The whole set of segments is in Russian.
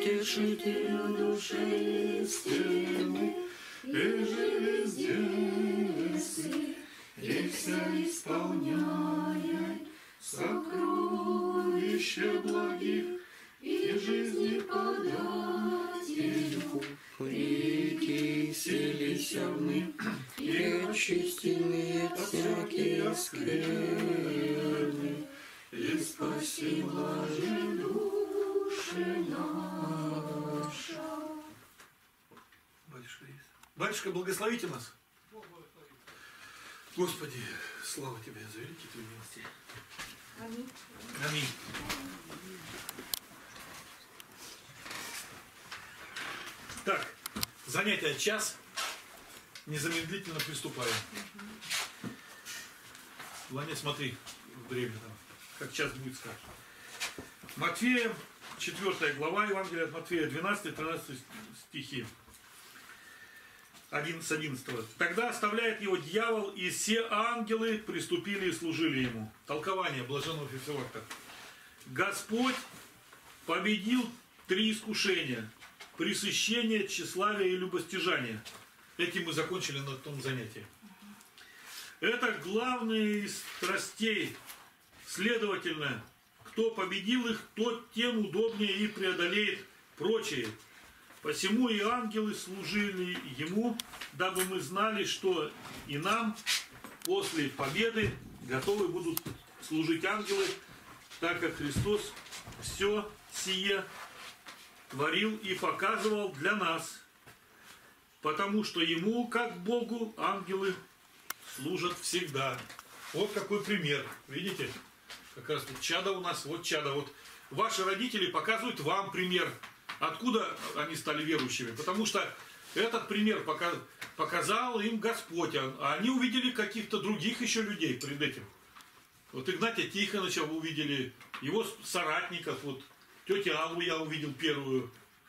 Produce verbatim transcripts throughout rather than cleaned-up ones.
утешитель души истины, и же везде неси, и вся исполняя сокровища благих, и жизни подателю, прийти селися мы, и очистенные от всякие скверны, и спаси блажи души наша. Батюшка есть. Батюшка, благословите нас. Господи, слава Тебе за великие Твои милости. Аминь. Аминь. Так, занятие час. Незамедлительно приступаем. Ланя, смотри, время там, как час будет сказать. Матфея, четвёртая глава, Евангелия от Матфея, двенадцатый-тринадцатый стихи. одиннадцать одиннадцать. Тогда оставляет его дьявол, и все ангелы приступили и служили ему. Толкование блаженного Феофилакта. Господь победил три искушения: пресыщение, тщеславие и любостяжание. Этим мы закончили на том занятии. Это главные из страстей. Следовательно, кто победил их, тот тем удобнее и преодолеет прочие. Посему и ангелы служили ему, дабы мы знали, что и нам после победы готовы будут служить ангелы, так как Христос все сие творил и показывал для нас, потому что ему, как Богу, ангелы служат всегда. Вот какой пример, видите? Как раз тут чадо у нас, вот чадо. Вот ваши родители показывают вам пример. Откуда они стали верующими? Потому что этот пример показал им Господь, а они увидели каких-то других еще людей перед этим. Вот Игнатия Тихоновича вы увидели, его соратников, вот тетю Аллу я увидел первую,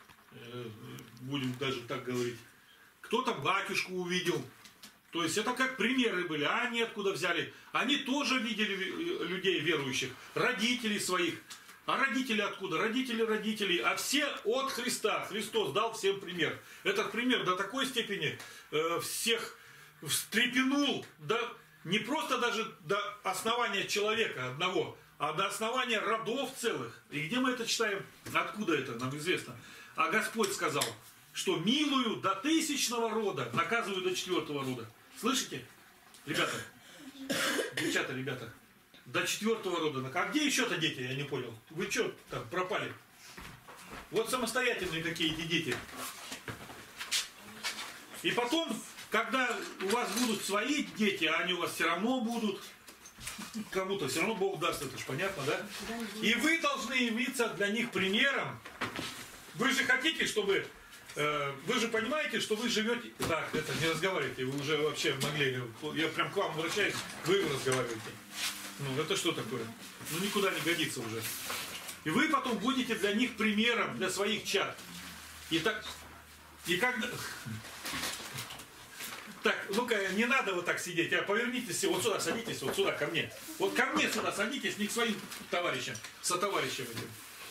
будем даже так говорить. Кто-то батюшку увидел. То есть это как примеры были, а они откуда взяли? Они тоже видели людей верующих, родителей своих. А родители откуда? Родители родителей. А все от Христа. Христос дал всем пример. Этот пример до такой степени э, всех встрепенул, да, не просто даже до основания человека одного, а до основания родов целых. И где мы это читаем? Откуда это? Нам известно. А Господь сказал, что милую до тысячного рода, наказываю до четвертого рода. Слышите? Ребята, девчата, ребята. До четвертого рода. А где еще-то дети? Я не понял. Вы что там пропали? Вот самостоятельные какие эти дети. И потом, когда у вас будут свои дети, а они у вас все равно будут, кому-то все равно Бог даст, это же понятно, да? И вы должны явиться для них примером. Вы же хотите, чтобы... Э, вы же понимаете, что вы живете... Так, это, не разговаривайте, вы уже вообще могли... Я прям к вам обращаюсь, вы разговариваете. Ну, это что такое? Ну, никуда не годится уже. И вы потом будете для них примером, для своих чад. И так... И когда... Так, ну-ка, не надо вот так сидеть, а повернитесь все, вот сюда садитесь, вот сюда, ко мне. Вот ко мне сюда садитесь, не к своим товарищам, сотоварищам этим.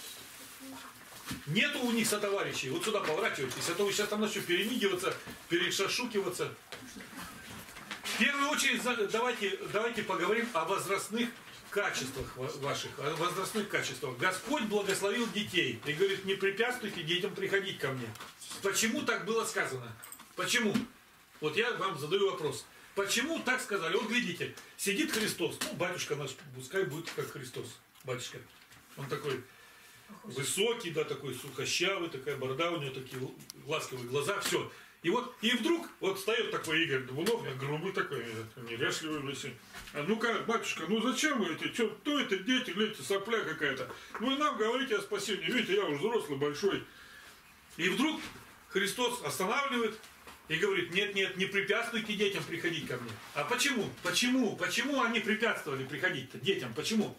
Нету у них сотоварищей, вот сюда поворачивайтесь, а то вы сейчас там начнете перемигиваться, перешашукиваться. В первую очередь давайте, давайте поговорим о возрастных качествах ваших, о возрастных качествах. Господь благословил детей и говорит, не препятствуйте детям приходить ко мне. Почему так было сказано? Почему? Вот я вам задаю вопрос. Почему так сказали? Вот глядите, сидит Христос, ну батюшка наш, пускай будет как Христос, батюшка. Он такой высокий, да, такой сухощавый, такая борода, у него такие ласковые глаза, все. И вот, и вдруг, вот встает такой Игорь Дубунов, грубый такой, неряшливый, а ну-ка, батюшка, ну зачем вы эти, что, кто это, дети, глядите, сопля какая-то. Ну и нам говорите о спасении, видите, я уже взрослый, большой. И вдруг Христос останавливает и говорит, нет, нет, не препятствуйте детям приходить ко мне. А почему? Почему? Почему они препятствовали приходить-то детям? Почему?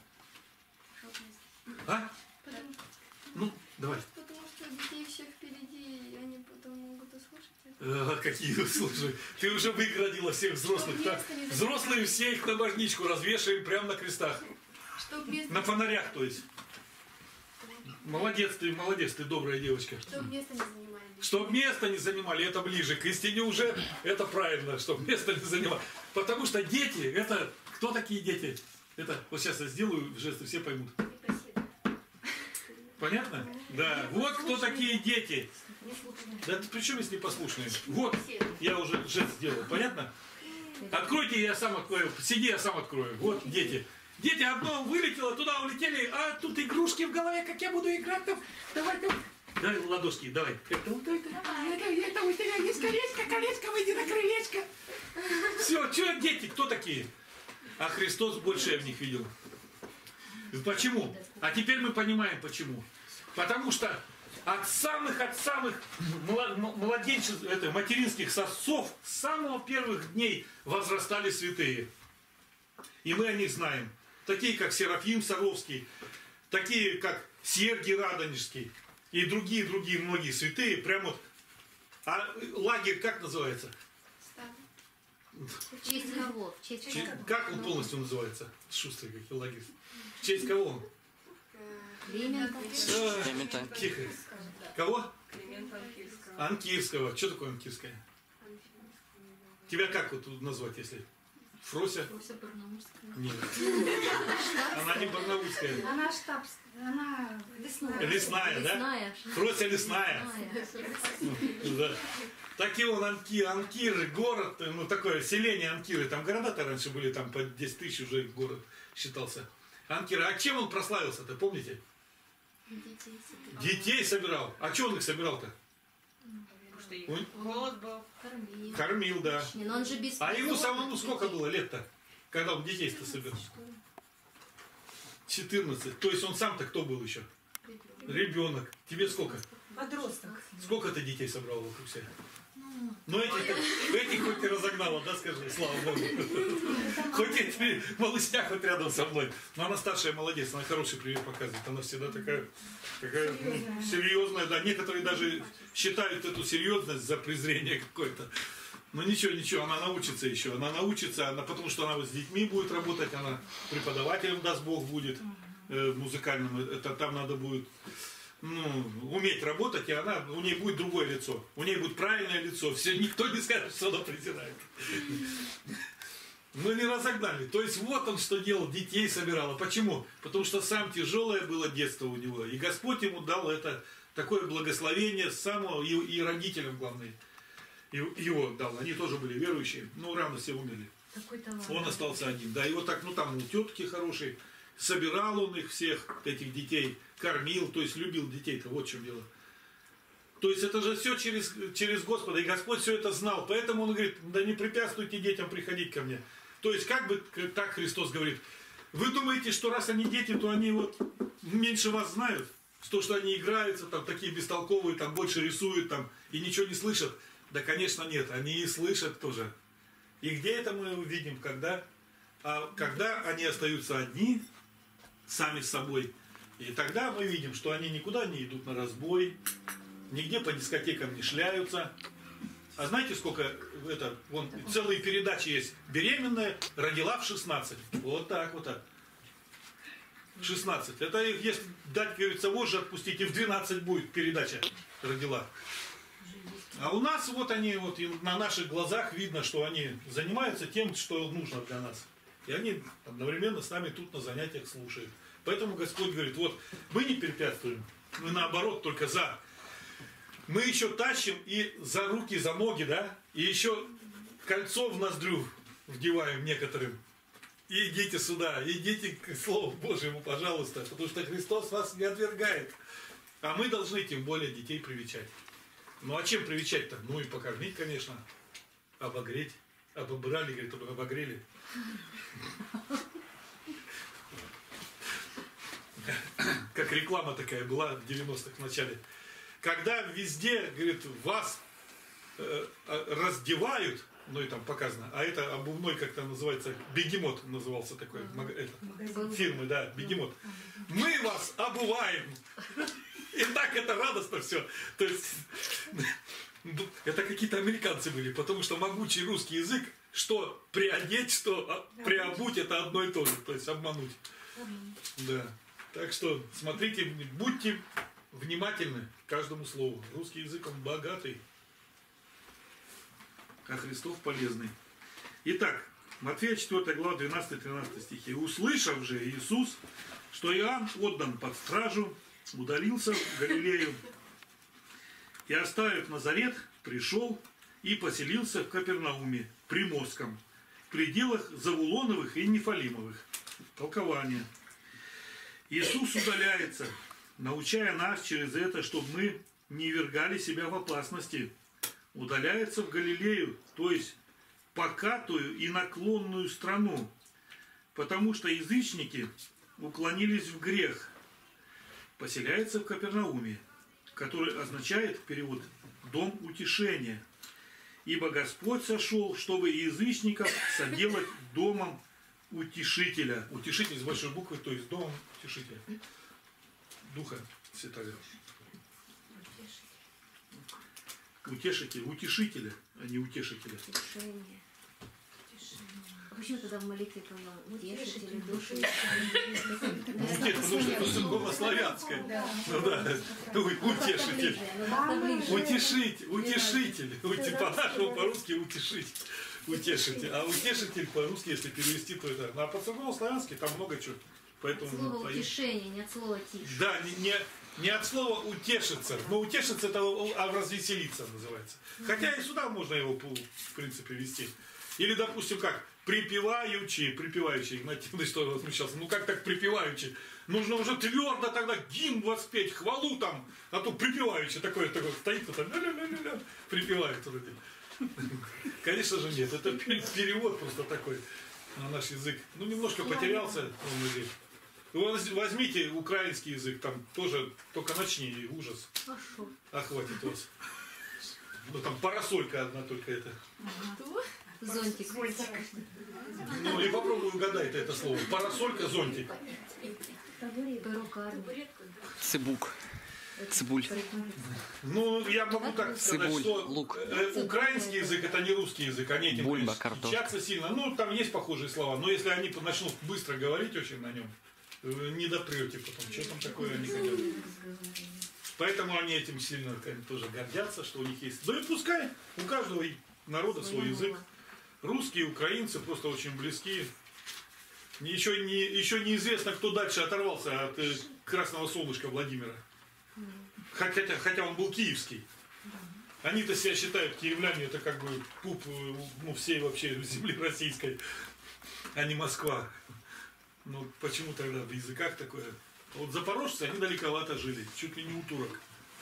А? Ну, давай. Потому что детей всех впереди, и они потом могут услышать это. А, какие услышали? Ты уже выгородила всех взрослых. Так, взрослые все их на божничку развешиваем прямо на крестах. Чтоб место... На фонарях, то есть. Молодец ты, молодец ты, добрая девочка. Чтобы место не занимали. Чтоб место не занимали, это ближе к истине уже, это правильно, чтоб место не занимали. Потому что дети, это, кто такие дети? Это, вот сейчас я сделаю жесты, все поймут. Понятно? Да. Вот кто такие дети. Да при чем есть непослушные? Вот, я уже жест сделал, понятно? Откройте, я сам открою. Сиди, я сам открою. Вот дети. Дети, одно вылетело, туда улетели, а тут игрушки в голове, как я буду играть там. Давай там. Дай ладошки, давай. Это вот это. Это, это у тебя есть колечко, колечко, выйди на крылечко. Все, что дети, кто такие? А Христос больше я в них видел. Почему? А теперь мы понимаем, почему. Потому что от самых, от самых младенческих, это, материнских сосцов с самого первых дней возрастали святые. И мы о них знаем. Такие, как Серафим Саровский, такие, как Сергий Радонежский и другие-другие многие святые. Прям вот. А лагерь как называется? В честь кого? В честь Че, как он полностью называется? Шустрый какой лагерь. В честь кого он? Климента. Тихо. Кого? Анкирского. Что такое Анкирская? Тебя как вот назвать, если? Фрося? Фрося Барнаульская. Нет. Она не барнаульская. Она штабская, она лесная. Лесная, да? Лесная. Фрося лесная. Да. Такие он Анки, Анкиры, город, ну такое селение Анкиры. Там города-то раньше были, там по десять тысяч уже город считался. Анкиры. А чем он прославился-то, помните? Детей собирал. Детей собирал. А что он их собирал-то? Он... Голод был. Кормил. Кормил, да. Но он же без А ему самому сколько было лет-то, когда он детей-то собирал? четырнадцать. То есть он сам-то кто был еще? Ребенок. Тебе сколько? Подросток. Сколько ты детей собрал вокруг себя? Ну этих, этих хоть ты разогнала, да, скажи, слава Богу. Хоть эти малышня хоть рядом со мной. Но она старшая молодец, она хороший пример показывает. Она всегда такая, такая ну, серьезная, да. Некоторые даже считают эту серьезность за презрение какое-то. Но ничего, ничего, она научится еще. Она научится, она, потому что она вот с детьми будет работать, она преподавателем, даст Бог, будет э, музыкальным. Это там надо будет... Ну, уметь работать, и она, у нее будет другое лицо. У нее будет правильное лицо. Все, никто не скажет, что она презирает. Мы не разогнали. То есть вот он что делал, детей собирал. А почему? Потому что сам тяжелое было детство у него. И Господь ему дал это такое благословение самого, и, и родителям, главное, его дал. Они тоже были верующие, но рано все умерли. Он остался один. Да, и вот так, ну там у тетки хорошие. Собирал он их всех, этих детей, кормил, то есть любил детей-то, вот в чем дело. То есть это же все через, через Господа, и Господь все это знал, поэтому Он говорит, да не препятствуйте детям приходить ко мне. То есть как бы так Христос говорит, вы думаете, что раз они дети, то они вот меньше вас знают, то, что они играются, там такие бестолковые, там больше рисуют, там, и ничего не слышат. Да, конечно, нет, они и слышат тоже. И где это мы увидим, когда? А когда они остаются одни, сами с собой, и тогда мы видим, что они никуда не идут на разбой, нигде по дискотекам не шляются. А знаете, сколько это, вон, целые передачи есть. Беременная родила в шестнадцать. Вот так вот так. шестнадцать. Это если дать, говорится, вожжи отпустить, и в двенадцать будет передача родила. А у нас вот они, вот на наших глазах видно, что они занимаются тем, что нужно для нас. И они одновременно с нами тут на занятиях слушают. Поэтому Господь говорит, вот мы не препятствуем, мы наоборот только за. Мы еще тащим и за руки, за ноги, да, и еще кольцо в ноздрю вдеваем некоторым. И идите сюда, идите к Слову Божьему, пожалуйста, потому что Христос вас не отвергает. А мы должны тем более детей привечать. Ну а чем привечать-то? Ну и покормить, конечно, обогреть. Обобрали, говорит, обогрели. Как реклама такая была в девяностых в начале. Когда везде, говорит, вас э, раздевают, ну и там показано, а это обувной, как там называется, Бегемот назывался такой, это, фирмы, да, Бегемот. Мы вас обуваем. И так это радостно все. То есть, это какие-то американцы были, потому что могучий русский язык, что приодеть, что приобуть, это одно и то же, то есть обмануть. Да. Так что смотрите, будьте внимательны к каждому слову. Русский язык, он богатый, а Христов полезный. Итак, Матфея четвёртая глава, двенадцатый-тринадцатый стихи. «Услышав же Иисус, что Иоанн отдан под стражу, удалился в Галилею и, оставив Назарет, пришел и поселился в Капернауме, Приморском, в пределах Завулоновых и Нефалимовых». Толкование. Иисус удаляется, научая нас через это, чтобы мы не вергали себя в опасности. Удаляется в Галилею, то есть покатую и наклонную страну, потому что язычники уклонились в грех. Поселяется в Капернауме, который означает перевод «дом утешения». Ибо Господь сошел, чтобы язычников соделать домом утешителя. Утешитель с большой буквы, то есть домом утешителя. Духа Святого. Утешитель, утешителя, а не утешителя. Утешение. А почему тогда в молитве поем утешители души? Утешитель, потому что это церковно-славянское. Ну да, утешитель. Утешить, утешитель. По-нашему, по-русски утешить. Утешитель. А утешитель по-русски, если перевести, то это... А по-церковно-славянски там много чего. Поэтому слово утешение, не от слова тише. Да, не, не, не от слова утешиться. Но утешиться это а развеселиться называется. Хотя и сюда можно его, в принципе, вести. Или, допустим, как припеваючи, припеваючи, Игнатий, что возмущался. Ну как так припеваючи? Нужно уже твердо тогда гимн воспеть, хвалу там, а то припеваючи такое, такое стоит, кто-то ля-ля-ля-ля, припевает вроде. Конечно же нет, это перевод просто такой на наш язык. Ну немножко потерялся он язык. Возьмите украинский язык, там тоже только начни, и ужас охватит вас. Ну там парасолька одна только это. Зонтик. Ну и попробуй угадай это слово. Парасолька, зонтик. Перукарня. Цибук. Цибуль. Ну, я могу так сказать, Цибуль, что лук. э, украинский язык это не русский язык, они этим Бульба, картошка. отличаются сильно. Ну, там есть похожие слова, но если они начнут быстро говорить очень на нем, не допрете потом, что там такое они хотят. Поэтому они этим сильно тоже гордятся, что у них есть. Да и пускай, у каждого народа свой язык. Русские, украинцы просто очень близки. Еще, не, еще неизвестно, кто дальше оторвался от э, красного солнышка Владимира. Хотя, хотя он был киевский. Они-то себя считают, киевляне, это как бы пуп ну, всей вообще земли российской, а не Москва. Ну почему тогда в языках такое? Вот запорожцы, они далековато жили, чуть ли не у турок.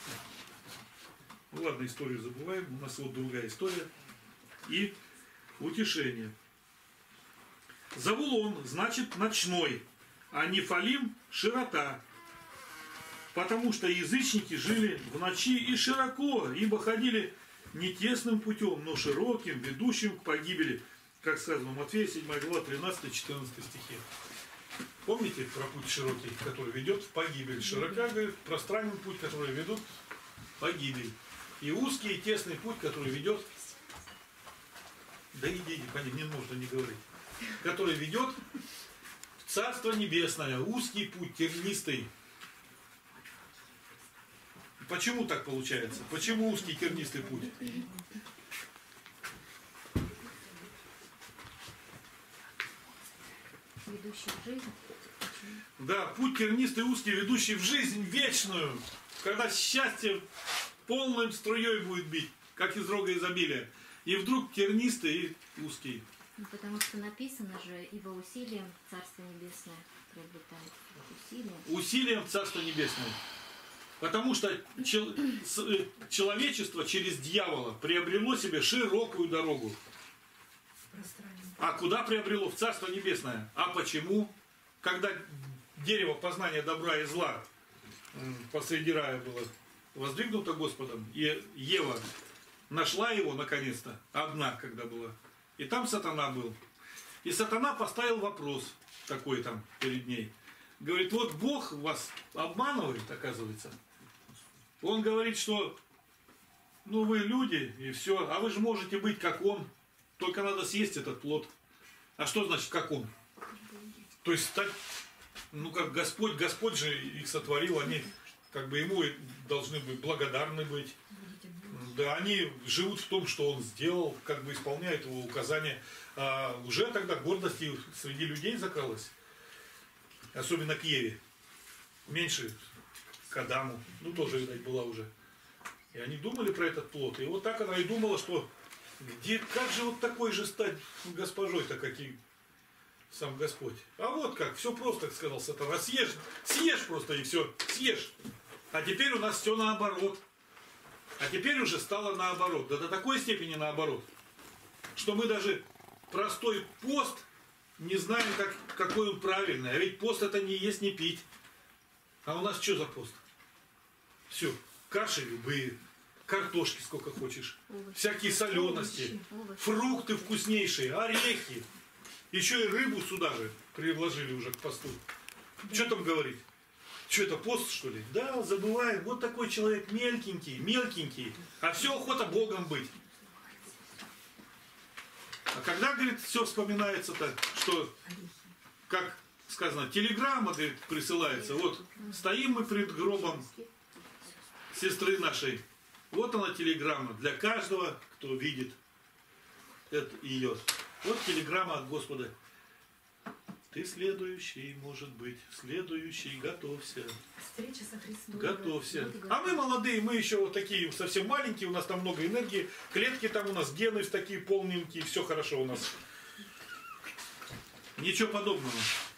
Ну ладно, историю забываем, у нас вот другая история. И утешение. Завулон значит ночной, а Нефалим широта. Потому что язычники жили в ночи и широко, ибо ходили не тесным путем, но широким, ведущим к погибели. Как сказано в Матфея седьмая глава, тринадцатый-четырнадцатый стихи. Помните про путь широкий, который ведет в погибель? Широка, говорит, пространный путь, который ведет в погибель. И узкий и тесный путь, который ведет... Да иди, иди, понятно, не нужно не говорить. Который ведет в Царство Небесное. Узкий путь, тернистый. Почему так получается? Почему узкий тернистый путь? Ведущий в жизнь. Да, путь тернистый, узкий, ведущий в жизнь вечную, когда счастье полным струей будет бить, как из рога изобилия. И вдруг тернистый и узкий. Ну, потому что написано же, ибо усилием Царство Небесное приобретает. Усилием. Усилием Царства Небесное. Потому что чел- человечество через дьявола приобрело себе широкую дорогу. А куда приобрело? В Царство Небесное. А почему? Когда дерево познания добра и зла посреди рая было воздвигнуто Господом, и Ева нашла его наконец-то, одна когда была, и там сатана был. И сатана поставил вопрос такой там перед ней. Говорит, вот Бог вас обманывает, оказывается. Он говорит, что ну вы люди, и все, а вы же можете быть как он, только надо съесть этот плод. А что значит как он? То есть стать ну как Господь, Господь же их сотворил, они как бы ему должны быть благодарны быть. Да, они живут в том, что он сделал, как бы исполняют его указания. А уже тогда гордость среди людей закралась. Особенно к Еве. Меньше к Адаму. Ну, тоже, видать, была уже. И они думали про этот плод. И вот так она и думала, что где, как же вот такой же стать госпожой-то, как и сам Господь. А вот как, все просто, как сказал Сатана. Съешь, съешь просто и все, съешь. А теперь у нас все наоборот. А теперь уже стало наоборот. Да до такой степени наоборот, что мы даже простой пост не знаем, как, какой он правильный. А ведь пост это не есть, не пить. А у нас что за пост? Все. Каши любые, картошки сколько хочешь, овощи, всякие солености, овощи, фрукты вкуснейшие, орехи. Еще и рыбу сюда же приложили уже к посту. Да. Что там говорить? Что это, пост, что ли? Да, забываем. Вот такой человек мелкенький, мелкенький, а все охота Богом быть. А когда, говорит, все вспоминается-то, что, как сказано, телеграмма, говорит, присылается. Вот стоим мы перед гробом сестры нашей. Вот она телеграмма для каждого, кто видит это ее. Вот телеграмма от Господа. Ты следующий, может быть, следующий, готовься. Встреча со Христом. Готовься. А мы молодые, мы еще вот такие совсем маленькие, у нас там много энергии, клетки там у нас, гены такие полненькие, все хорошо у нас. Ничего подобного.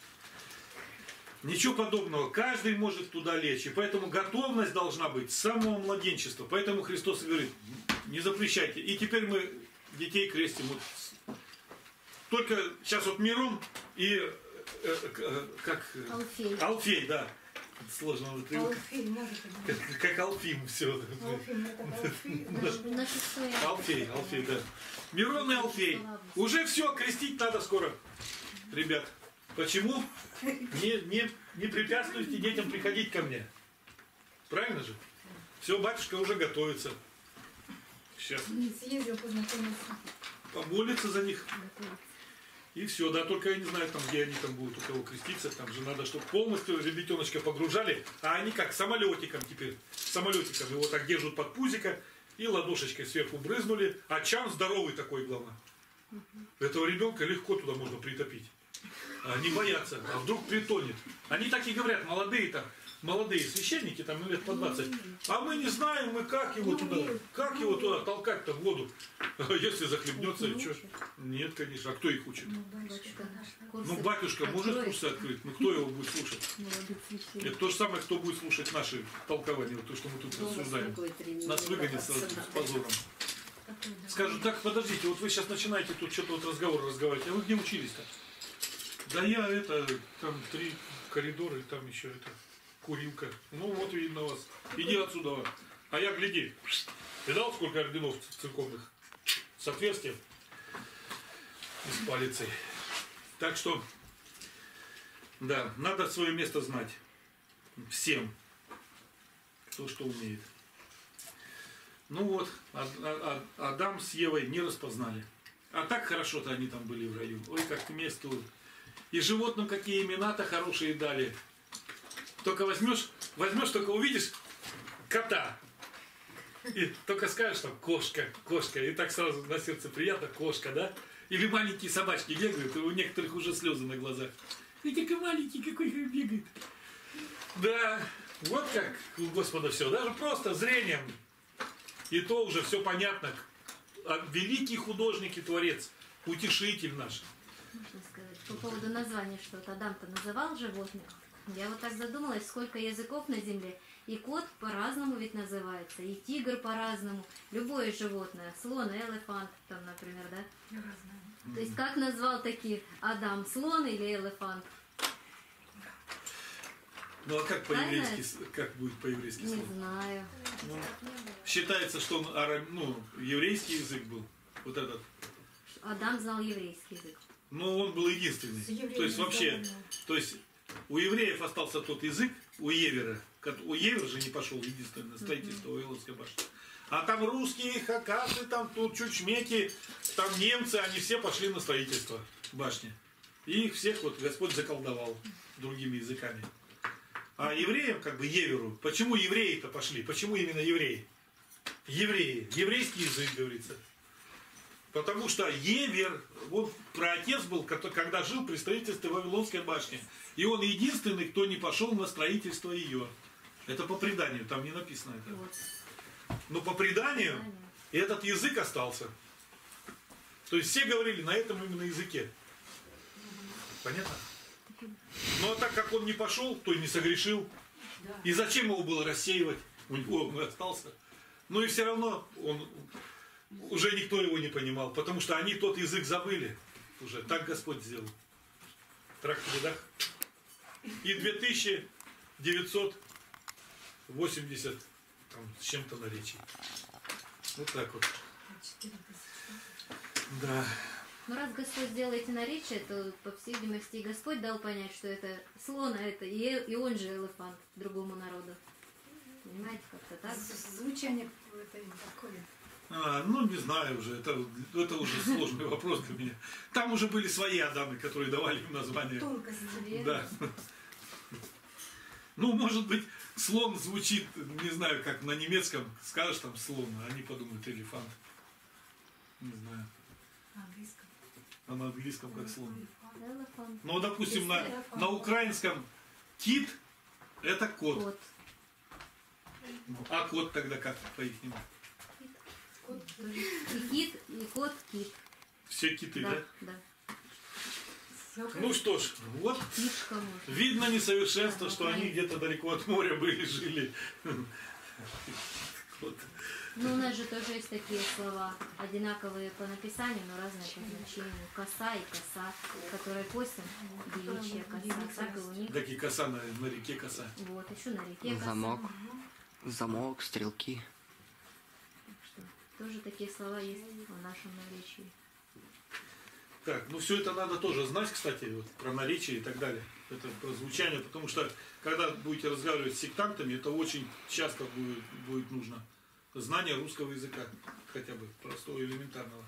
Ничего подобного. Каждый может туда лечь. И поэтому готовность должна быть с самого младенчества. Поэтому Христос говорит, не запрещайте. И теперь мы детей крестим. Вот. Только сейчас вот Мирон и э, э, как... Алфей. Алфей, да. Сложно. Алфей, может, как, как Алфим все. Алфим, это Алфей. Алфей, Алфей, да. Мирон и Алфей. Уже все, крестить надо скоро. Ребят. Почему? Не, не, не препятствуйте детям приходить ко мне. Правильно же? Все, батюшка уже готовится. Сейчас. Съездил, познакомился. Помолится за них. И все, да, только я не знаю, там, где они там будут, у кого креститься. Там же надо, чтобы полностью ребятеночка погружали. А они как самолетиком теперь. Самолетиком его так держат под пузико. И ладошечкой сверху брызнули. А чан здоровый такой, главное. Этого ребенка легко туда можно притопить. Они боятся, а вдруг притонет. Они так и говорят, молодые там, молодые священники, там лет по двадцать. А мы не знаем, мы как его туда, как его туда толкать-то в воду. Если захлебнется, что? Нет, конечно. А кто их учит? Ну, батюшка может курсы открыть, но кто его будет слушать? Это то же самое, кто будет слушать наши толкования, вот то, что мы тут рассуждаем. Нас выгонят с позором. Скажут, так, подождите, вот вы сейчас начинаете тут что-то вот разговор разговаривать, а вы где учились-то? Да я это, там три коридора, и там еще это, курилка. Ну вот видно вас. Иди отсюда. А я, гляди, видал, сколько орденов церковных? С отверстием и с палицей. Так что, да, надо свое место знать. Всем, кто что умеет. Ну вот, Адам с Евой не распознали. А так хорошо-то они там были в раю. Ой, как место. И животным какие имена-то хорошие дали. Только возьмешь, возьмешь, только увидишь кота. И только скажешь там кошка, кошка. И так сразу на сердце приятно, кошка, да? Или маленькие собачки бегают, и у некоторых уже слезы на глазах. И такой маленький, какой бегает. Да, вот как у Господа все. Даже просто зрением. И то уже все понятно. А великий художник и творец, утешитель наш. Можно сказать, по поводу названия, что вот Адам-то называл животных. Я вот так задумалась, сколько языков на земле. И кот по-разному ведь называется, и тигр по-разному. Любое животное, слон, элефант, там, например, да? Разное. То есть как назвал таких Адам, слон или элефант? Ну а как по-еврейски, как будет по-еврейски Не слово? знаю. Ну, считается, что он арам, ну, еврейский язык был, вот этот. Адам знал еврейский язык. Ну, он был единственный. То есть вообще, то есть у евреев остался тот язык, у Евера. У Евера же не пошел единственное строительство у Вавилонской башни. А там русские, хакасы, там тут чучмеки, там немцы, они все пошли на строительство башни. И их всех вот Господь заколдовал другими языками. А евреям, как бы Еверу, почему евреи-то пошли? Почему именно евреи? Евреи. Еврейский язык, говорится. Потому что Евер, вот праотец был, когда жил при строительстве Вавилонской башни. И он единственный, кто не пошел на строительство ее. Это по преданию, там не написано это. Вот. Но по преданию этот язык остался. То есть все говорили на этом именно языке. Понятно? Ну а так как он не пошел, то и не согрешил. И зачем его было рассеивать? У него он остался. Ну и все равно он, уже никто его не понимал, потому что они тот язык забыли. Уже так Господь сделал. Трах в бедах. И две тысячи девятьсот восемьдесят там, с чем-то наречий. Вот так вот. Да. Ну раз Господь сделал эти наречия, то, по всей видимости, и Господь дал понять, что это слон, а это и, и он же элефант другому народу. Понимаете, как-то так? Звучание это такое. А, ну, не знаю уже, это, это уже сложный вопрос для меня. Там уже были свои адамы, которые давали им название. Тонкость. Да. Ну, может быть, слон звучит, не знаю, как на немецком скажешь там слон, а они подумают элефант. Не знаю. Английском. А на английском как слон. Элефант. Ну, допустим, на, на украинском кит это кот. Кот. А кот тогда как по-ихнему? И кит, и кот, кит. Все киты, да? Да, да. Ну что ж, вот Кишка, может. видно несовершенство, что они где-то далеко от моря были, жили. Вот. Ну, у нас же тоже есть такие слова, одинаковые по написанию, но разные по значению. Коса и коса, которые косим, девичья коса, так и у них. Так и коса на, на реке коса. Вот, еще на реке коса. Замок. Замок, стрелки. Так что тоже такие слова есть в нашем наречии. Так, ну все это надо тоже знать, кстати, вот, про наречие и так далее. Это про звучание, потому что когда будете разговаривать с сектантами, это очень часто будет, будет нужно. Знание русского языка, хотя бы простого, элементарного.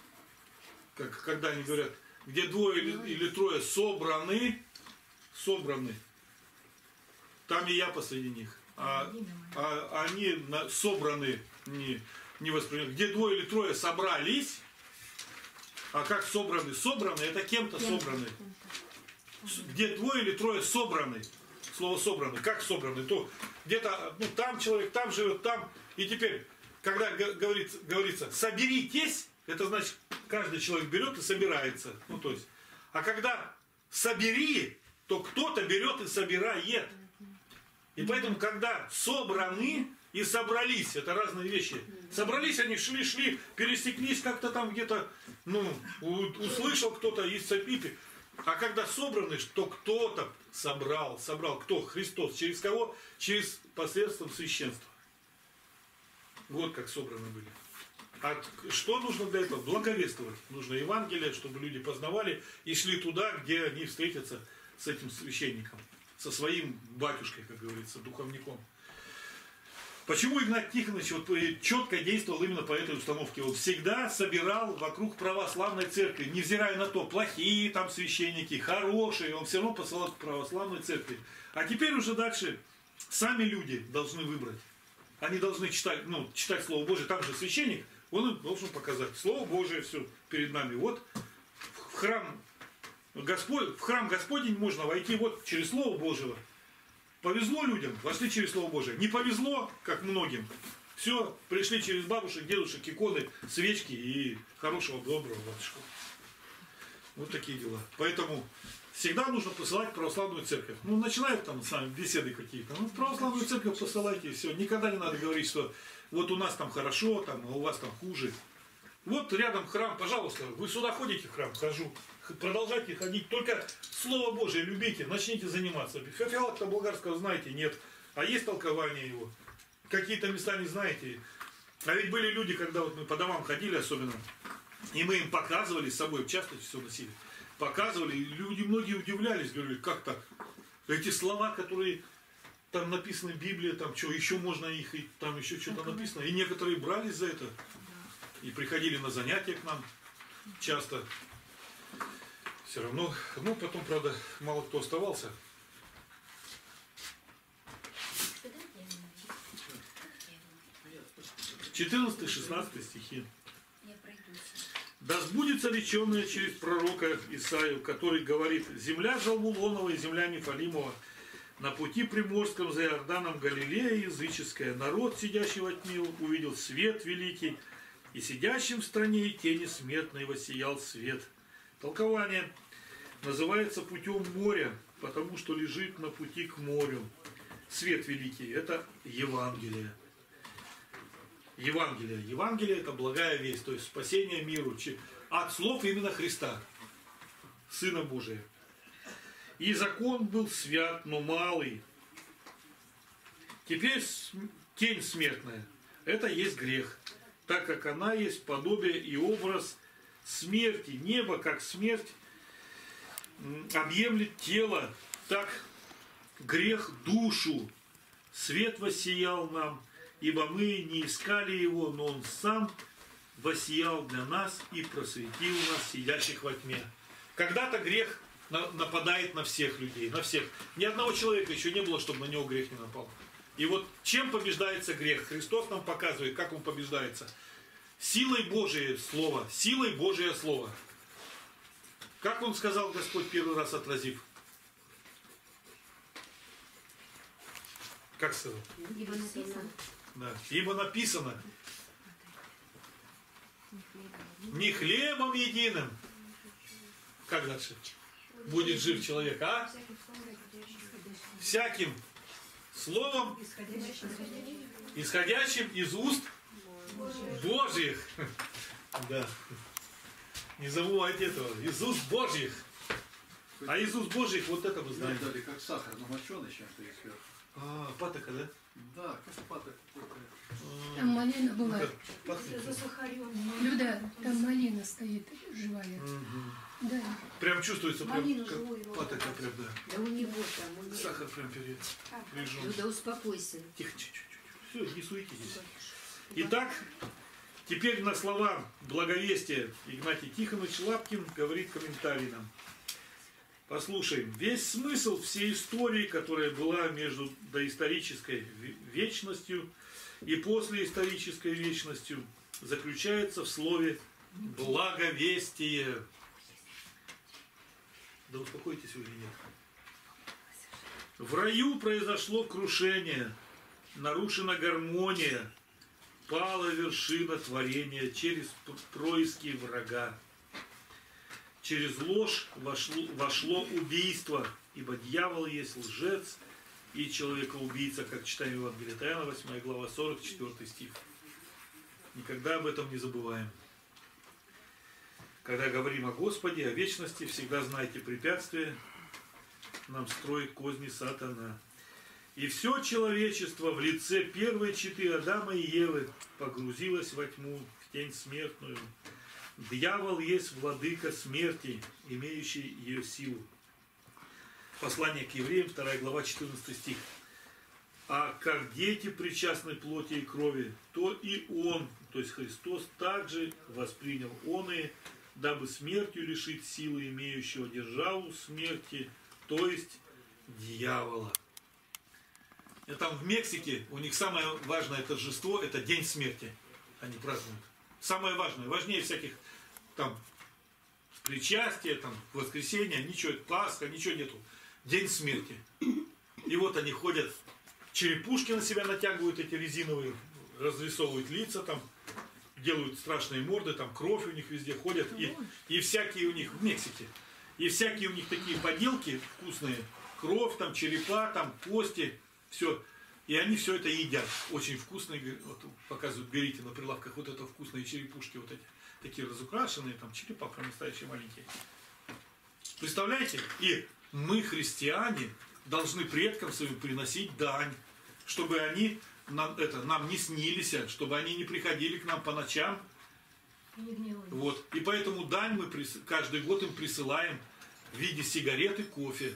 Как, когда они говорят, где двое или, или трое собраны, собраны, там и я посреди них. А, а они на, собраны, не, не воспринимают. Где двое или трое собрались, а как собраны? Собраны, это кем-то собраны. Где двое или трое собраны, слово собраны, как собраны, то где-то, ну там человек, там живет, там. И теперь, когда говорится, говорится соберитесь, это значит, каждый человек берет и собирается. Ну, то есть, а когда собери, то кто-то берет и собирает. И поэтому, когда собраны и собрались, это разные вещи. Собрались они, шли, шли, пересеклись как-то там где-то, ну, услышал кто-то из цепи. А когда собраны, то кто-то собрал, собрал, кто? Христос. Через кого? Через посредством священства. Вот как собраны были. А что нужно для этого? Благовествовать. Нужно Евангелие, чтобы люди познавали и шли туда, где они встретятся с этим священником, со своим батюшкой, как говорится, духовником. Почему Игнат Тихонович вот четко действовал именно по этой установке? Он всегда собирал вокруг православной церкви, невзирая на то, плохие там священники, хорошие, он все равно посылал к православной церкви. А теперь уже дальше сами люди должны выбрать. Они должны читать, ну, читать Слово Божие, там же священник, он им должен показать. Слово Божие все перед нами. Вот в храм Господь, в храм Господень можно войти вот через Слово Божие. Повезло людям, вошли через Слово Божие. Не повезло, как многим. Все, пришли через бабушек, дедушек, иконы, свечки и хорошего, доброго батюшку. Вот такие дела. Поэтому всегда нужно посылать в православную церковь. Ну, начинают там сами беседы какие-то. Ну, в православную церковь посылайте, и все. Никогда не надо говорить, что вот у нас там хорошо, там, а у вас там хуже. Вот рядом храм, пожалуйста, вы сюда ходите в храм, хожу. Продолжайте ходить, только Слово Божие любите, начните заниматься. Феофилакта болгарского знаете? Нет. А есть толкование его? Какие-то места не знаете? А ведь были люди, когда вот мы по домам ходили особенно, и мы им показывали, с собой часто все носили, показывали, и люди многие удивлялись, говорили, как так? Эти слова, которые там написаны в Библии, там что, еще можно их, и там еще что-то написано. И некоторые брались за это. И приходили на занятия к нам часто. Все равно, ну потом, правда, мало кто оставался. четырнадцатый-шестнадцатый стихи. Да сбудется реченное через пророка Исаию, который говорит: земля Жалмулонова и земля Нефалимова, на пути приморском за Иорданом Галилея языческая, народ, сидящий во тьме, увидел свет великий, и сидящим в стране и тени смертной воссиял свет. Толкование называется путем моря, потому что лежит на пути к морю. Свет великий – это Евангелие. Евангелие. Евангелие – это благая весть, то есть спасение миру от слов именно Христа, Сына Божия. И закон был свят, но малый. Теперь тень смертная – это есть грех, так как она есть подобие и образ смерти. Небо, как смерть, объемлет тело, так грех душу. Свет воссиял нам, ибо мы не искали его, но он сам воссиял для нас и просветил нас, сидящих во тьме. Когда-то грех нападает на всех людей, на всех. Ни одного человека еще не было, чтобы на него грех не напал. И вот чем побеждается грех? Христос нам показывает, как он побеждается. Силой Божие Слово, силой Божие Слово. Как он сказал Господь первый раз отразив? Как сказал? Ибо написано. Да. Ибо написано. Не хлебом единым. Как дальше? Будет жив человек, а? Всяким словом, исходящим из уст Божьих. Да. Не забывайте этого. Из уст Божьих. А из уст Божьих вот это вы знаете. Дали как сахар, намоченный чем-то и сверху. А, патока, да? Да, как патока. Там малина была. Пахнет. Люда, там малина стоит живая. Угу. Да. Прям чувствуется, прям Малину как живую его патока, прям, да. Да у него там, у него. Сахар прям перед. Ну да успокойся. Тихо, чуть-чуть. Все, не суетитесь. Итак, теперь на слова благовестия Игнатий Тихонович Лапкин говорит комментарий нам. Послушаем. Весь смысл всей истории, которая была между доисторической вечностью и послеисторической вечностью, заключается в слове благовестие. Да успокойтесь вы или нет. В раю произошло крушение, нарушена гармония, пала вершина творения через происки врага. Через ложь вошло, вошло убийство, ибо дьявол есть лжец и человекоубийца, как читаем в Евангелии от Иоанна, восьмая глава, сорок четвёртый стих. Никогда об этом не забываем. Когда говорим о Господе, о вечности, всегда знайте препятствия, нам строит козни сатана. И все человечество в лице первой четы Адама и Евы погрузилось во тьму, в тень смертную. Дьявол есть владыка смерти, имеющий ее силу. Послание к евреям, вторая глава, четырнадцатый стих. А как дети причастны плоти и крови, то и он, то есть Христос, также воспринял он и, дабы смертью лишить силы имеющего державу смерти, то есть дьявола. И там в Мексике у них самое важное торжество – это День смерти. Они празднуют. Самое важное, важнее всяких там причастия, там воскресенья, ничего, Пасха, ничего нету. День смерти. И вот они ходят, черепушки на себя натягивают эти резиновые, разрисовывают лица там, делают страшные морды, там кровь у них везде ходят. И, и всякие у них в Мексике. И всякие у них такие поделки вкусные. Кровь, там черепа, там кости, все. И они все это едят. Очень вкусные, вот, показывают, берите на прилавках вот это вкусные черепушки, вот эти, такие разукрашенные, там черепа прям настоящие маленькие. Представляете? И мы, христиане, должны предкам своим приносить дань, чтобы они нам, это, нам не снились, чтобы они не приходили к нам по ночам. Вот. И поэтому дань мы прис... каждый год им присылаем в виде сигарет и кофе.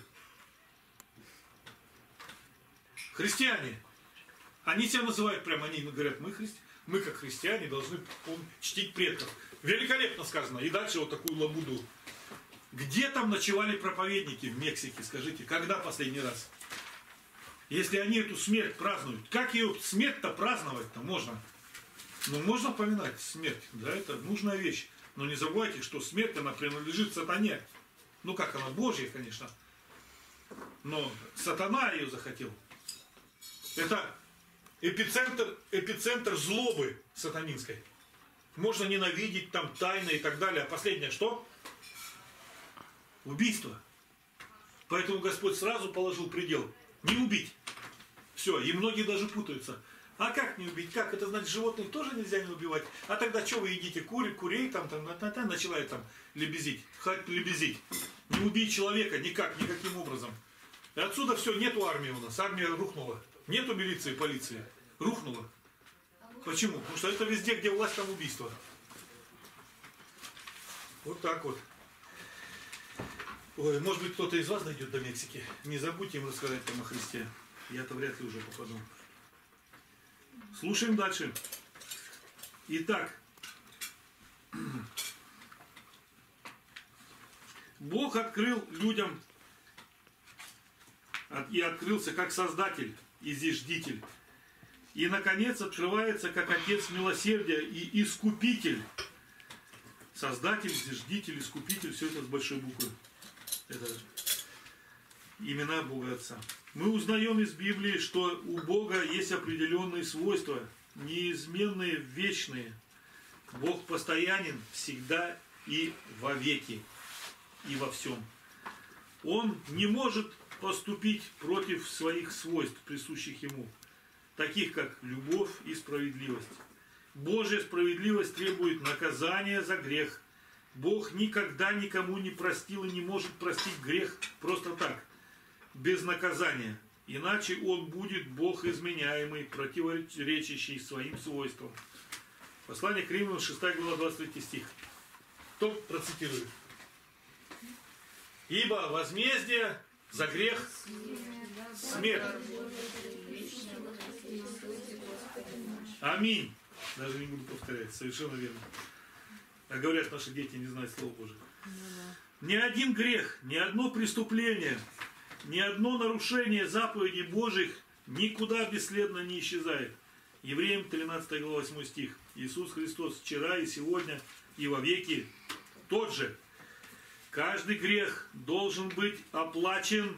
Христиане, они себя называют прямо, они говорят, мы, христи... мы как христиане должны чтить предков. Великолепно сказано. И дальше вот такую лабуду Где там ночевали проповедники в Мексике, скажите, когда последний раз? Если они эту смерть празднуют, как ее смерть-то праздновать-то можно? Ну, можно поминать смерть, да, это нужная вещь. Но не забывайте, что смерть, она принадлежит сатане. Ну, как она, Божья, конечно. Но сатана ее захотел. Это эпицентр, эпицентр злобы сатанинской. Можно ненавидеть там тайно и так далее. А последнее что? Убийство. Поэтому Господь сразу положил предел. Не убить. Все. И многие даже путаются. А как не убить? Как? Это значит, животных тоже нельзя не убивать. А тогда что вы едите? Кури, курей там, там, там, там начинает там лебезить. Хоть лебезить. Не убить человека никак, никаким образом. И отсюда все, нету армии у нас. Армия рухнула. Нету милиции, полиции. Рухнула. Почему? Потому что это везде, где власть, там убийство. Вот так вот. Ой, может быть, кто-то из вас дойдет до Мексики. Не забудьте им рассказать там о Христе. Я-то вряд ли уже попаду. Слушаем дальше. Итак. Бог открыл людям и открылся как Создатель и Зиждитель. И, наконец, открывается как Отец милосердия и Искупитель. Создатель, Зиждитель, Искупитель, все это с большой буквы. Это имена Бога Отца. Мы узнаем из Библии, что у Бога есть определенные свойства, неизменные, вечные. Бог постоянен всегда и вовеки, и во всем. Он не может поступить против своих свойств, присущих Ему, таких как любовь и справедливость. Божья справедливость требует наказания за грех. Бог никогда никому не простил и не может простить грех просто так, без наказания. Иначе Он будет Бог изменяемый, противоречащий своим свойствам. Послание к Римлянам, шестая глава, двадцать третий стих. Кто процитирует? Ибо возмездие за грех смерть. Аминь. Даже не буду повторять, совершенно верно. А говорят, наши дети не знают Слова Божьего. Ни один грех, ни одно преступление, ни одно нарушение заповедей Божьих никуда бесследно не исчезает. Евреям тринадцатая глава, восьмой стих. Иисус Христос вчера и сегодня и во веки тот же. Каждый грех должен быть оплачен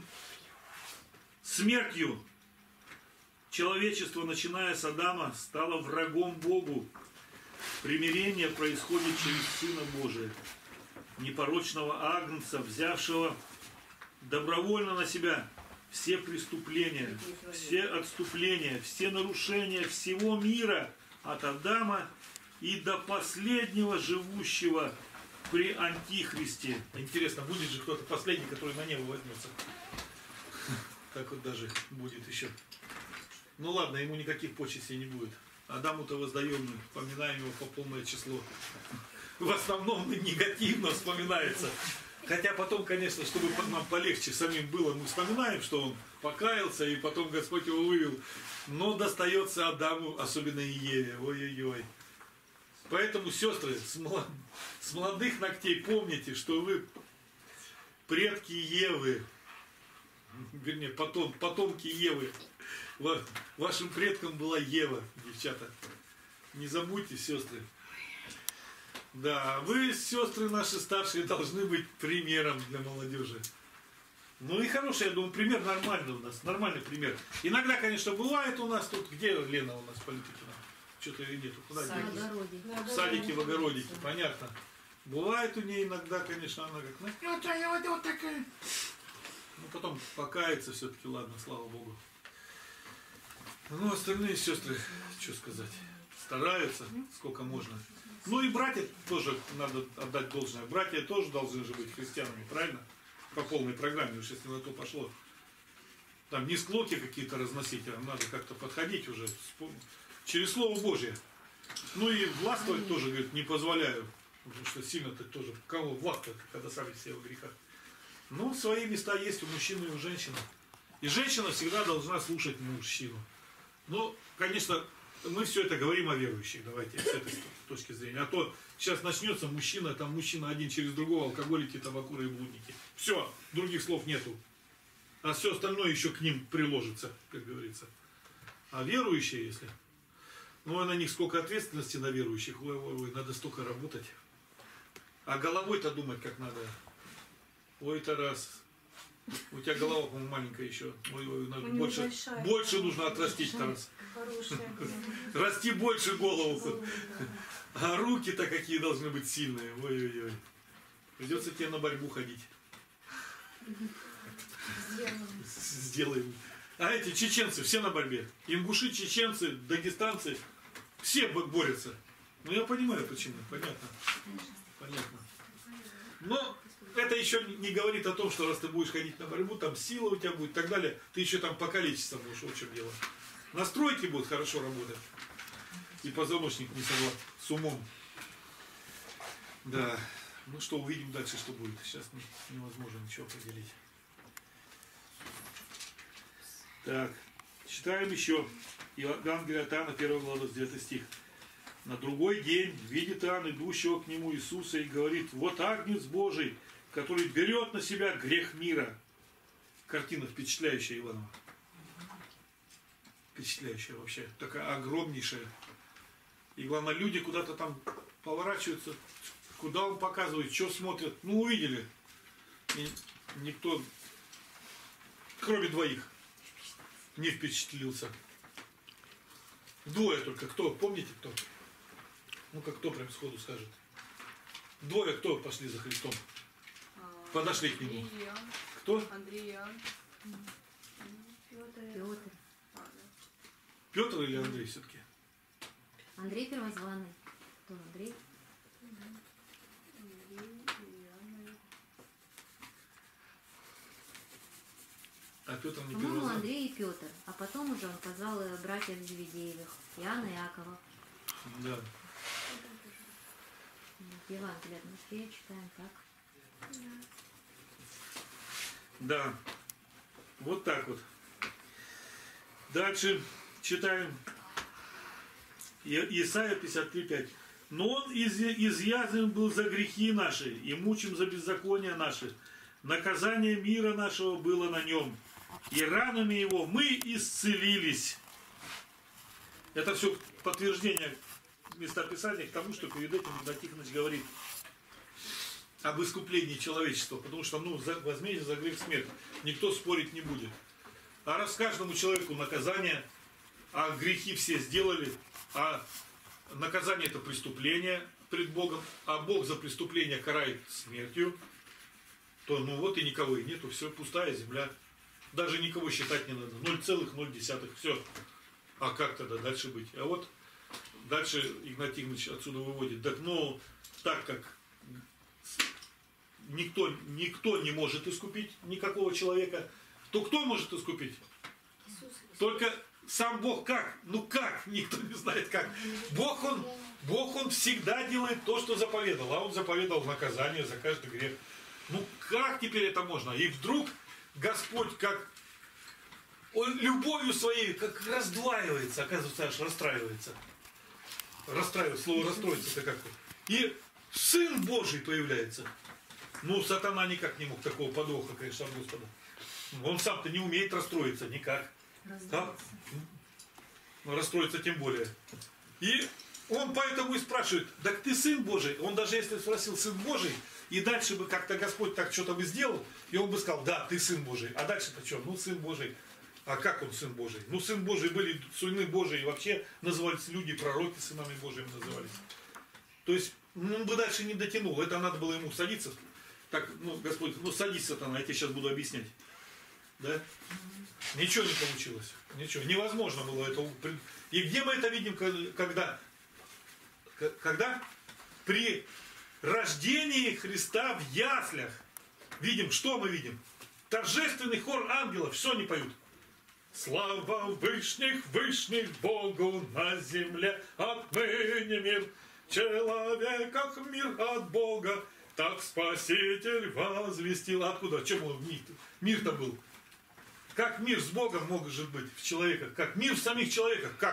смертью. Человечество, начиная с Адама, стало врагом Богу. Примирение происходит через Сына Божия, непорочного Агнца, взявшего добровольно на себя все преступления, все отступления, все нарушения всего мира от Адама и до последнего живущего при Антихристе. Интересно, будет же кто-то последний, который на небо возьмется. Так вот даже будет еще. Ну ладно, ему никаких почестей не будет. Адаму-то воздаем мы, поминаем его по полное число. В основном негативно вспоминается. Хотя потом, конечно, чтобы нам полегче самим было, мы вспоминаем, что он покаялся, и потом Господь его вывел. Но достается Адаму, особенно и Еве. Ой-ой-ой. Поэтому, сестры, с, молод... с молодых ногтей помните, что вы предки Евы, вернее, потом, потомки Евы. Вашим предком была Ева, девчата. Не забудьте, сестры. Да, вы, сестры наши старшие, должны быть примером для молодежи. Ну и хороший, я думаю, пример нормальный у нас. Нормальный пример. Иногда, конечно, бывает у нас тут. Где Лена у нас Политыкина? Что-то ее нету. Куда В делась? огороде. В садике, в огородике. Понятно. Бывает у нее иногда, конечно, она как, ну, что я вот такая. Ну, потом покаяться все-таки, ладно, слава Богу. Ну, остальные сестры, что сказать, стараются, сколько можно. Ну и братья тоже надо отдать должное. Братья тоже должны же быть христианами, правильно? По полной программе, уж если на то пошло. Там не склоки какие-то разносить, а надо как-то подходить уже через Слово Божье. Ну и властвовать тоже, говорит, не позволяю. Потому что сильно-то тоже, кого властвовать, когда сами все в грехах. Ну, свои места есть у мужчины и у женщины. И женщина всегда должна слушать мужчину. Ну, конечно, мы все это говорим о верующих, давайте, с этой точки зрения. А то сейчас начнется мужчина, там мужчина один через другого, алкоголики, табакуры и блудники. Все, других слов нету. А все остальное еще к ним приложится, как говорится. А верующие, если... Ну, а на них сколько ответственности на верующих. Ой, ой, ой, надо столько работать. А головой-то думать как надо. Ой, Тарас, у тебя голова, по-моему, маленькая еще. Ой, ой, надо больше, больше нужно отрастить, Тарас. Расти больше голову. А руки-то какие должны быть сильные. Ой-ой-ой. Придется тебе на борьбу ходить. Сделаем. Сделаем. А эти чеченцы все на борьбе. Ингуши, чеченцы, дагестанцы, все борются. Ну я понимаю почему, понятно. Понятно. Но это еще не говорит о том, что раз ты будешь ходить на борьбу, там сила у тебя будет и так далее, ты еще там покалечиться будешь, вот в чем дело. Настройки будут хорошо работать. И позвоночник не согласен, с умом. Да. Ну что, увидим дальше, что будет. Сейчас невозможно ничего определить. Так, читаем еще. Евангелие от Иоанна, первая глава, девятый стих. На другой день видит Иоанн идущего к нему Иисуса и говорит: вот Агнец Божий, который берет на себя грех мира. Картина впечатляющая Иванова. Впечатляющая вообще. Такая огромнейшая. И главное, люди куда-то там поворачиваются. Куда он показывает, что смотрят. Ну, увидели. И никто, кроме двоих, не впечатлился. Двое только. Кто? Помните кто? Ну-ка, кто прям сходу скажет? Двое кто пошли за Христом? Подошли к нему. Кто? Андрей Иоанн. Петр. Петр или Андрей все-таки? Андрей первозванный. Кто Андрей? А Петр не По-моему, первозванный? Андрей и Петр. А потом уже он позвал братьев Зеведеевых. Иоанна и Иакова. Да. Евангелие от Матфея читаем так. Да. Вот так вот. Дальше читаем. Исайя пятьдесят три пять. Но он из, изъязан был за грехи наши и мучим за беззакония наши. Наказание мира нашего было на нем. И ранами его мы исцелились. Это все подтверждение местописания к тому, что перед этим Игнат Тихонович говорит об искуплении человечества. Потому что, ну, за, возмездие за грех смерть. Никто спорить не будет. А раз каждому человеку наказание, а грехи все сделали, а наказание это преступление пред Богом, а Бог за преступление карает смертью, то ну вот и никого и нету, все, пустая земля. Даже никого считать не надо. ноль целых ноль десятых, все. А как тогда дальше быть? А вот дальше Игнат Тихонович отсюда выводит. Так, ну, так как никто, никто не может искупить никакого человека, то кто может искупить? Только сам Бог как? Ну как? Никто не знает как. Бог он, Бог он всегда делает то, что заповедал. А он заповедал наказание за каждый грех. Ну как теперь это можно? И вдруг Господь как он любовью своей как раздваивается, оказывается, аж расстраивается. Расстраивается, слово расстроится это как-то. И Сын Божий появляется. Ну, сатана никак не мог такого подвоха, конечно, от Господа. Он сам-то не умеет расстроиться никак. Да? Ну, расстроиться тем более. И он поэтому и спрашивает: так ты Сын Божий? Он даже если спросил Сын Божий, и дальше бы как-то Господь так что-то бы сделал, и он бы сказал: да, ты Сын Божий. А дальше-то что? Ну, Сын Божий. А как он Сын Божий? Ну, Сын Божий были сыны Божии, и вообще назывались люди, пророки сынами Божьими назывались. То есть, ну, он бы дальше не дотянул. Это надо было ему садиться. Так, ну, Господь, ну, садись, сатана, я тебе сейчас буду объяснять. Да? Ничего не получилось. Ничего. Невозможно было это. И где мы это видим, когда? Когда? При рождении Христа в яслях. Видим, что мы видим? Торжественный хор ангелов, все они поют. Слава вышних, вышних Богу на земле, отныне мир человеках мир от Бога, так Спаситель возвестил. Откуда? Чему мир-то был? Как мир с Богом может быть в человеках? Как мир в самих человеках? Как?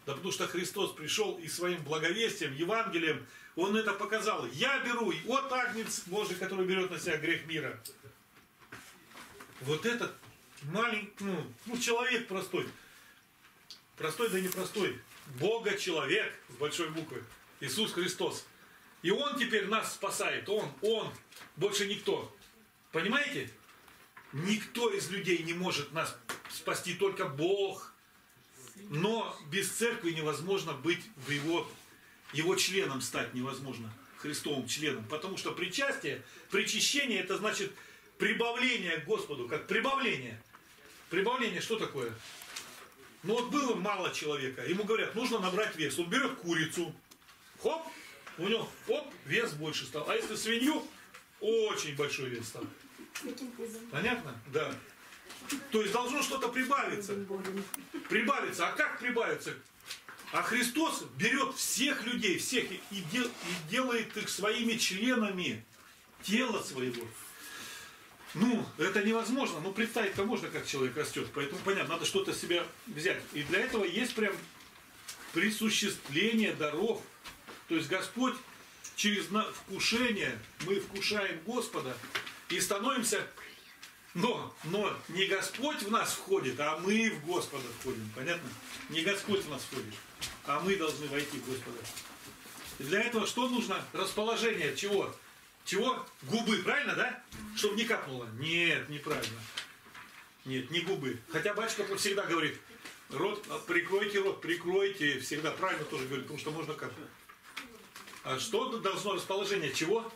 Да потому что Христос пришел и своим благовестием, Евангелием, Он это показал. Я беру, вот Агнец Божий, который берет на себя грех мира. Вот этот маленький, ну, ну человек простой. Простой, да не простой. Бога-человек с большой буквы. Иисус Христос. И Он теперь нас спасает. Он, Он, больше никто. Понимаете? Никто из людей не может нас спасти, только Бог. Но без церкви невозможно быть в Его, Его членом стать невозможно. Христовым членом. Потому что причастие, причащение, это значит прибавление к Господу. Как прибавление. Прибавление что такое? Ну вот было мало человека. Ему говорят, нужно набрать вес. Он берет курицу. Хоп. У него, оп, вес больше стал. А если свинью, очень большой вес стал. Понятно? Да. То есть должно что-то прибавиться. Прибавиться. А как прибавиться? А Христос берет всех людей, всех и, дел, и делает их своими членами тела своего. Ну, это невозможно. Ну, представить-то можно, как человек растет. Поэтому, понятно, надо что-то себя взять. И для этого есть прям присуществление даров. То есть Господь через вкушение, мы вкушаем Господа и становимся, но, но не Господь в нас входит, а мы в Господа входим. Понятно? Не Господь в нас входит, а мы должны войти в Господа. И для этого что нужно? Расположение чего? Чего? Губы, правильно, да? Чтобы не капнуло. Нет, неправильно. Нет, не губы. Хотя батюшка всегда говорит, рот, прикройте рот, прикройте. Всегда правильно тоже говорит, потому что можно капнуть. А что должно расположение? Чего?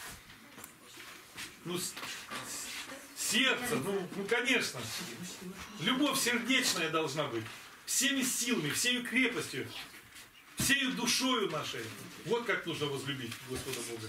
Ну, сердце, ну, ну, конечно. Любовь сердечная должна быть. Всеми силами, всей крепостью, всей душою нашей. Вот как нужно возлюбить Господа Бога.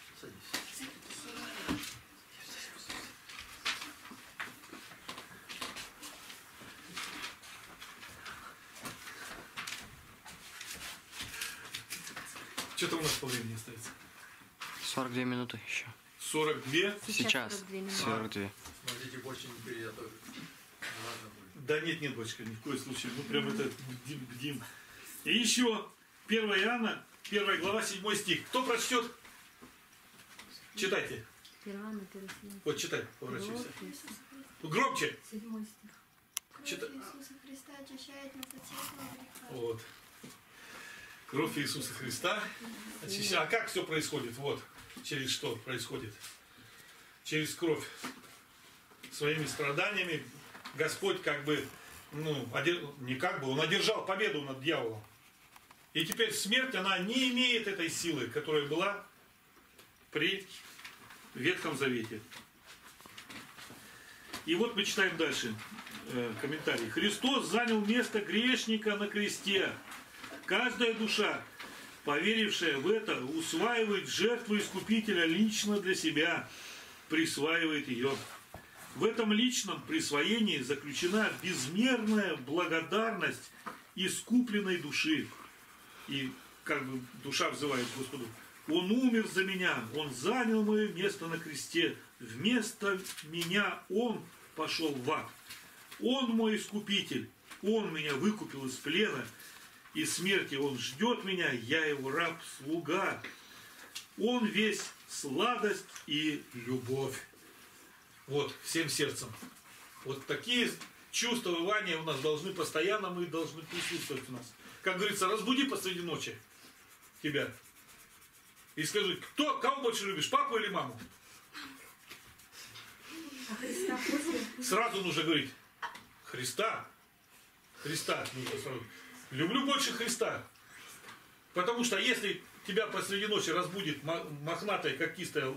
Что-то у нас по времени остается. сорок две минуты еще. сорок две? Сейчас. сорок две минуты. сорок две. Смотрите, больше не переятывать. Да нет, нет, дочка, ни в коем случае. Ну, прям это бдим, бдим. И еще, первое Иоанна, первая глава, седьмой стих. Кто прочтет? Читайте. Вот читай, поворачивайся. Громче. Седьмой стих. Кровь Читай. Иисуса Христа очищает нас от всякого греха. Вот. Кровь Иисуса Христа очищает. А как все происходит? Вот. Через что происходит? Через кровь. Своими страданиями Господь как бы, ну, не как бы, Он одержал победу над дьяволом. И теперь смерть, она не имеет этой силы, которая была при Ветхом Завете. И вот мы читаем дальше э, комментарий. Христос занял место грешника на кресте. Каждая душа, поверившая в это, усваивает жертву Искупителя лично для себя, присваивает ее. В этом личном присвоении заключена безмерная благодарность искупленной души. И как бы душа взывает к Господу. Он умер за меня, Он занял мое место на кресте. Вместо меня Он пошел в ад. Он мой искупитель. Он меня выкупил из плена и смерти. Он ждет меня, я его раб, слуга. Он весь сладость и любовь. Вот, всем сердцем. Вот такие чувствования у нас должны постоянно, мы должны присутствовать у нас. Как говорится, разбуди посреди ночи тебя. И скажи, кто, кого больше любишь, папу или маму? А Христа после? Сразу нужно говорить, Христа. Христа. Нужно сразу. Люблю больше Христа. Потому что если тебя посреди ночи разбудит мохнатая когтистая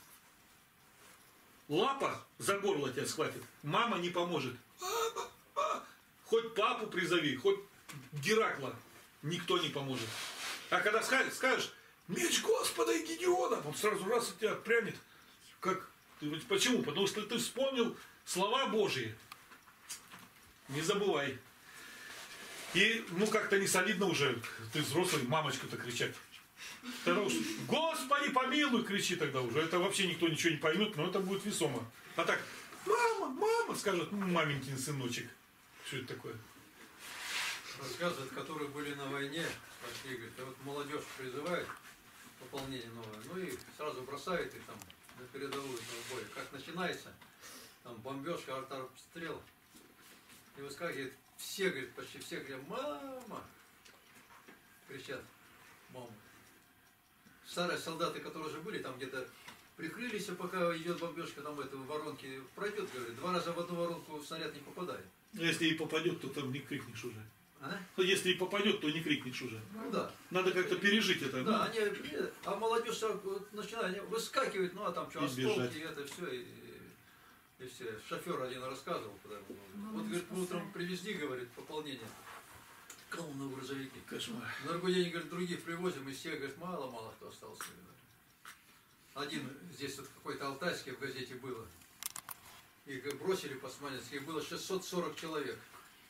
лапа, за горло тебя схватит, мама не поможет. Хоть папу призови, хоть Геракла, никто не поможет. А когда скажешь, меч Господа и Гедеона, он сразу раз от тебя отпрянет. Как? Почему? Потому что ты вспомнил слова Божьи. Не забывай. И, ну, как-то не солидно уже, ты взрослый, мамочку-то кричать. Тогда уж, Господи, помилуй, кричи тогда уже. Это вообще никто ничего не поймет, но это будет весомо. А так, мама, мама, скажет, ну, маменькин сыночек. Что это такое? рассказывают, которые были на войне, пошли, говорит, и вот молодежь призывает пополнение новое, ну и сразу бросает их там на передовую боя. Как начинается, там бомбежка, артобстрел, и выскакивает, все, говорит, почти все говорят, мама, кричат, мама. Старые солдаты, которые уже были, там где-то прикрылись, пока идет бомбежка, там это в воронке пройдет, говорит, два раза в одну воронку снаряд не попадает. Если и попадет, то там не крикнешь уже. А? Ну, если и попадет, то не крикнешь уже. Ну да. Надо как-то пережить это. Да, они, а молодежь вот, начинает, они выскакивают, ну а там что, И осколки, бежать. и это все, и, и все. Шофер один рассказывал, когда ему, вот, говорит, мы утром привезли, говорит, пополнение. Кому на грузовике? Кошмар. На другой день, говорит, других привозим, и все, говорит, мало-мало кто остался. Говорит. Один здесь вот какой-то алтайский в газете было. Их бросили по-смоленски, их было шестьсот сорок человек.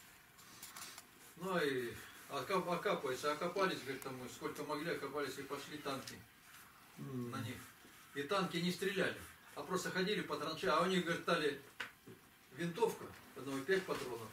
Ну и окап, окапываются, окопались, говорит, там мы сколько могли, окопались и пошли танки М. на них. И танки не стреляли, а просто ходили по траншеям, а у них, говорит, дали винтовка, одного пять патронов.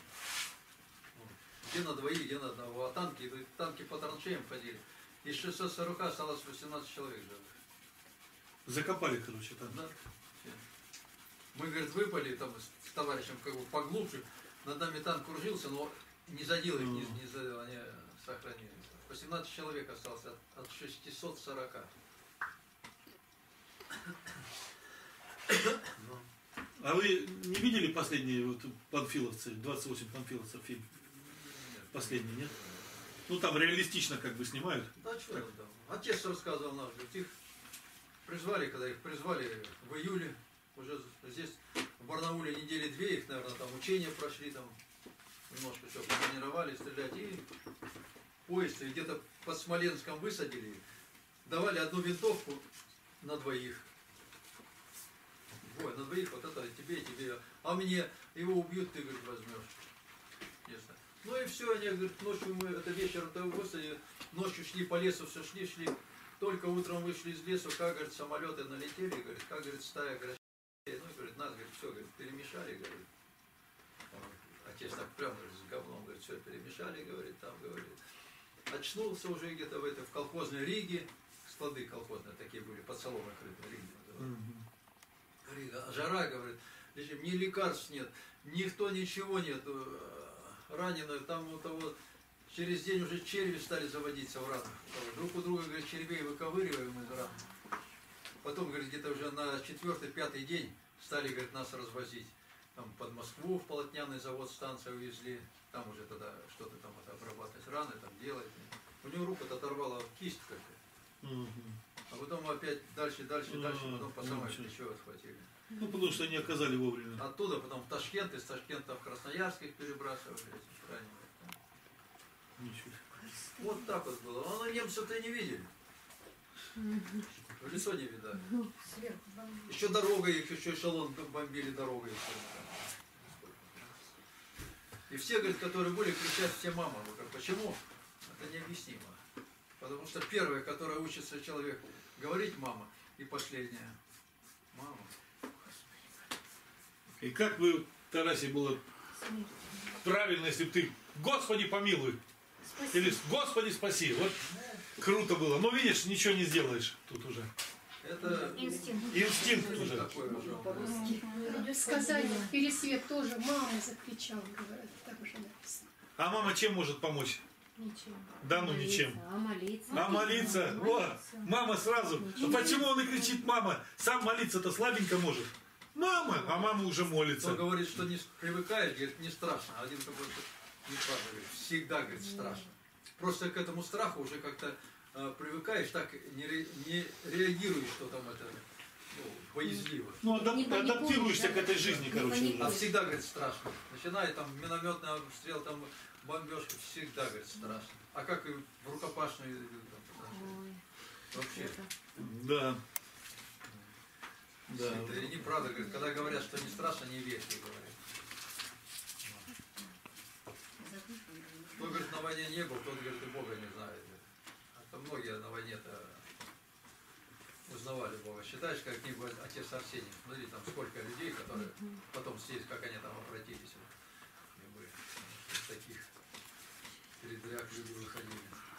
Где на двоих, где на одного, а танки, танки по траншеям ходили. Из шестисот сорока осталось восемнадцать человек живых. Закопали, короче, там. Да. Мы, говорит, выпали там с товарищем как бы поглубже, над нами танк кружился, но не задел их, не, не задел, они сохранили. восемнадцать человек осталось от, от шестисот сорока. А вы не видели последние вот панфиловцы, двадцать восемь панфиловцев фильм? Последний, нет? Ну там реалистично как бы снимают. Да что там? Отец рассказывал наш, говорит, их призвали, когда их призвали в июле, уже здесь в Барнауле недели две, их, наверное, там учения прошли, там немножко все потренировали, стрелять, и поезд, и где-то под Смоленском высадили их, давали одну винтовку на двоих. Ой, на двоих, вот это тебе и тебе. А мне его убьют, ты, говорит, возьмешь. Ясно. Ну и все, они, говорят, ночью мы, это вечером высадили, ночью шли по лесу, все шли, шли. Только утром вышли из лесу, как, говорит, самолеты налетели, говорит, как, говорит, стая, говорит, ну, говорит, нас, говорит, все, говорит, перемешали, говорит. Отец так прям, говорит, с говном, говорит, все перемешали, говорит, там, говорит. Очнулся уже где-то в этой, в колхозной Риге, склады колхозные такие были, под соломой крыты, Риге. Рига, жара, говорит, ни лекарств нет, никто ничего нет, раненые, там у того, через день уже черви стали заводиться в ранах. Друг у друга, говорит, червей выковыриваем из ран. Потом, говорит, где-то уже на четвертый-пятый день стали, говорит, нас развозить. Там под Москву в полотняный завод станцию увезли. Там уже тогда что-то там это, обрабатывать раны, там делать. У него руку-то оторвала кисть как-то. Угу. А потом опять дальше, дальше, дальше, А, потом по ну, самой ничего. плечо отхватили. Ну потому что они оказали вовремя. Оттуда потом в Ташкент, из Ташкента в Красноярск их перебрасывали, этих раненых. Ничего. Вот так вот было. А ну, немцев-то и не видели. В лицо не видали. Сверху бомбили. Еще дорога их, еще эшелон бомбили дорогой. И все, говорит, которые были, кричат все мама. Говорят, почему? Это необъяснимо. Потому что первое, которое учится человек говорить мама, и последнее мама. И как бы, Тарасе, было правильно, если бы ты Господи помилуй. Или Господи спаси. Вот круто было. Но видишь, ничего не сделаешь тут уже. Это Инстинкт. Инстинкт уже. такой уже. Идет сказание, Пересвет тоже, мама закричал, говорят, так уже написано. А мама чем может помочь? Ничего. Да ну ничем. А молиться? А молиться? Вот, мама сразу. А почему он и кричит мама? Сам молиться-то слабенько может. Мама, а мама уже Кто молится. говорит, что не привыкает, говорит, не страшно. Один какой-то неправда говорит, всегда, говорит, страшно. Просто к этому страху уже как-то э, привыкаешь, так не, ре, не реагируешь, что там это ну, боязливо. Ну, адап- Не паникуй, адаптируешься да? к этой жизни, Не короче. паникуй. А уже. всегда, говорит, страшно. Начиная там минометный обстрел, там бомбежка, всегда, говорит, страшно. А как и в рукопашную идут, там, Ой, вообще. это. Да. Да. Это и неправда, говорит, когда говорят, что не страшно, не верьте, говорят. Кто, говорит, на войне не был, тот, говорит, и Бога не знает. А многие на войне-то узнавали Бога. Считаешь, как книгу отец Арсений, смотри, там сколько людей, которые потом здесь, как они там обратились. И были таких. выходили, дряк люди выходили.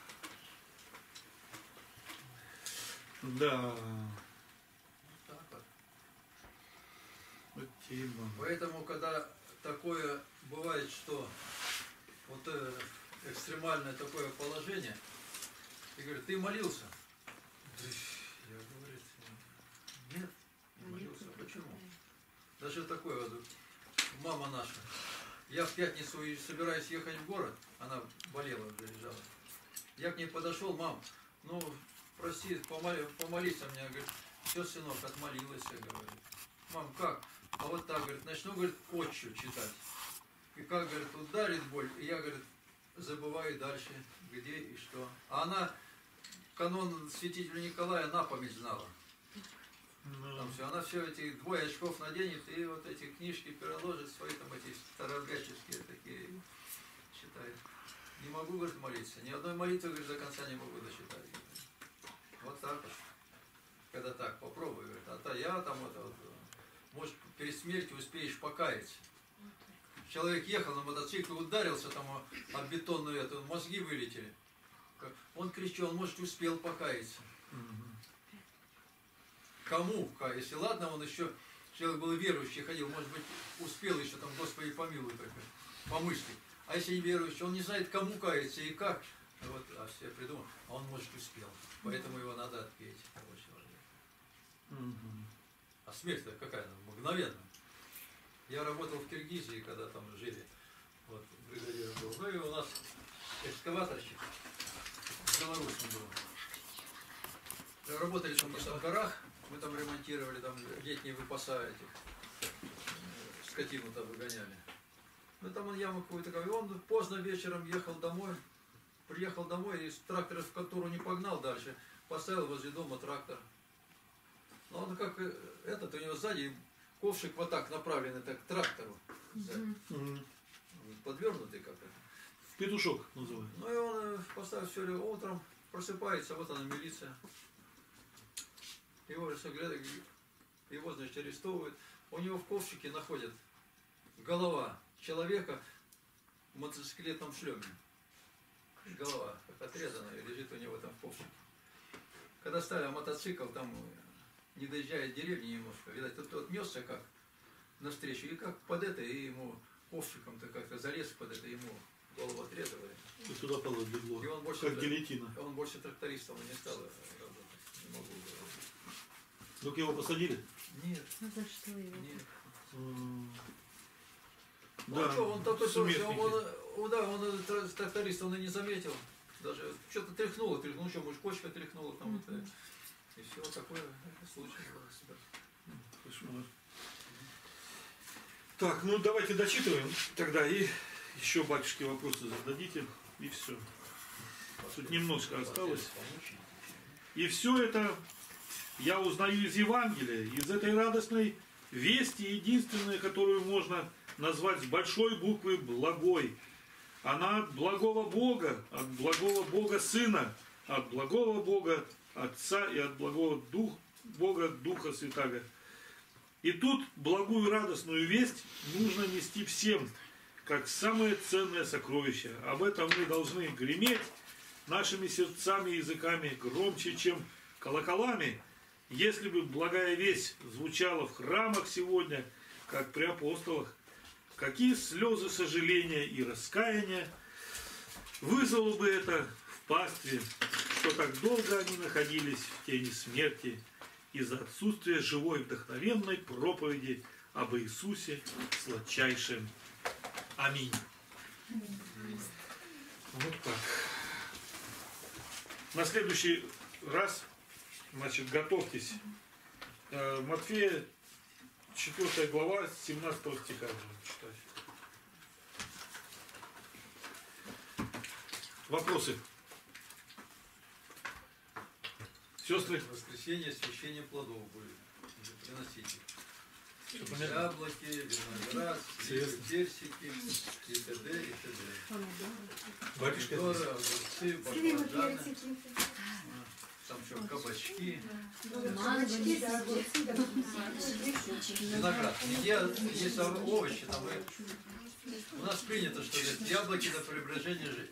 Да. Так вот. Вот тема. Поэтому, когда такое бывает, что вот э, экстремальное такое положение, и говорит, ты молился? Да, я, говорит, нет, не молился. Почему? Даже такое вот, мама наша. Я в пятницу и собираюсь ехать в город, она болела, уже лежала. Я к ней подошел, мам, ну, прости, помоли, помолись о мне. Говорит, все, сынок, отмолилась, говорит. Мам, как? А вот так, говорит, начну, говорит, отчу читать. И как, говорит, ударит боль, и я, говорит, забываю дальше, где и что. А она канон святителя Николая на память знала. Там все, она все эти двое очков наденет и вот эти книжки переложит, свои там эти старообрядческие такие читает. Не могу, говорит, молиться. Ни одной молитвы, говорит, до конца не могу дочитать. Вот так вот. Когда так, попробуй, говорит, а то я там вот, вот может, перед смертью успеешь покаяться. Человек ехал на мотоцикле, ударился там об бетонную эту, мозги вылетели. Он кричал, он, может, успел покаяться. Кому? Если ладно, он еще, человек был верующий, ходил, может быть, успел еще там, Господи, помилуй только, помыслить. А если не верующий, он не знает, кому каяться и как. Вот, а все придумал, а он, может, успел. Поэтому его надо отпеть, того человека. А смерть-то какая? Мгновенно. Я работал в Киргизии, когда там жили. Вот, бригадиром был. Ну и у нас экскаваторщик белорусский был. Работали там в горах, мы там ремонтировали, там летние выпаса этих, скотину там выгоняли. Ну там он яму какую-то, и он поздно вечером ехал домой, приехал домой и трактор в контору не погнал дальше, поставил возле дома трактор. Но он как этот, у него сзади ковшик вот так направленный так, к трактору. Mm-hmm. Подвернутый как это. Петушок называют. Ну и он поставил все утром, просыпается, вот она милиция. Его, его, значит, арестовывают. У него в ковшике находят голова человека в мотоциклетном шлеме. Голова, как отрезанная, лежит у него там в ковшике. Когда ставили мотоцикл, там не доезжая от деревни немножко, видать, тот, тот несся как навстречу, и как под это, и ему ковшиком-то как-то залез под это, ему голову отрезали. И туда пологло, И он больше, как гильотина. Он больше трактористом не стал работать. Не могу говорить. Ну, его посадили? Нет. Ну за что его? Нет. Mm. Ну, да, а что, он такой, смертники. он, он, да, он тракторист, он и не заметил. Даже что-то тряхнуло, тряхнуло, что, может, кочка тряхнула там, mm-hmm. вот, и все, такое случай было. Кошмар. Так, ну давайте дочитываем тогда, и еще батюшки вопросы зададите, и все. Тут немножко осталось. И все это я узнаю из Евангелия, из этой радостной вести, единственной, которую можно назвать с большой буквы «благой». Она от благого Бога, от благого Бога Сына, от благого Бога Отца и от благого Дух, Бога Духа Святаго. И тут благую радостную весть нужно нести всем, как самое ценное сокровище. Об этом мы должны греметь нашими сердцами и языками громче, чем колоколами. Если бы благая весть звучала в храмах сегодня, как при апостолах, какие слезы сожаления и раскаяния вызвало бы это в пастве, что так долго они находились в тени смерти из-за отсутствия живой вдохновенной проповеди об Иисусе сладчайшем. Аминь. Вот так. На следующий раз, значит, готовьтесь. Матфея, четвёртая глава, семнадцатого стиха будем читать. Вопросы? Сестры? В воскресенье освящение плодов будет. Приносите. Что понятно? Яблоки, виноград, сливы, персики и т.д. и т.д. Батюшка, Помидоры, огурцы, баклажаны. Там еще кабачки. Манго, Да, огурцы, да. Виноград. Где есть овощи, там и... У нас принято, что говорит, яблоки до преображения есть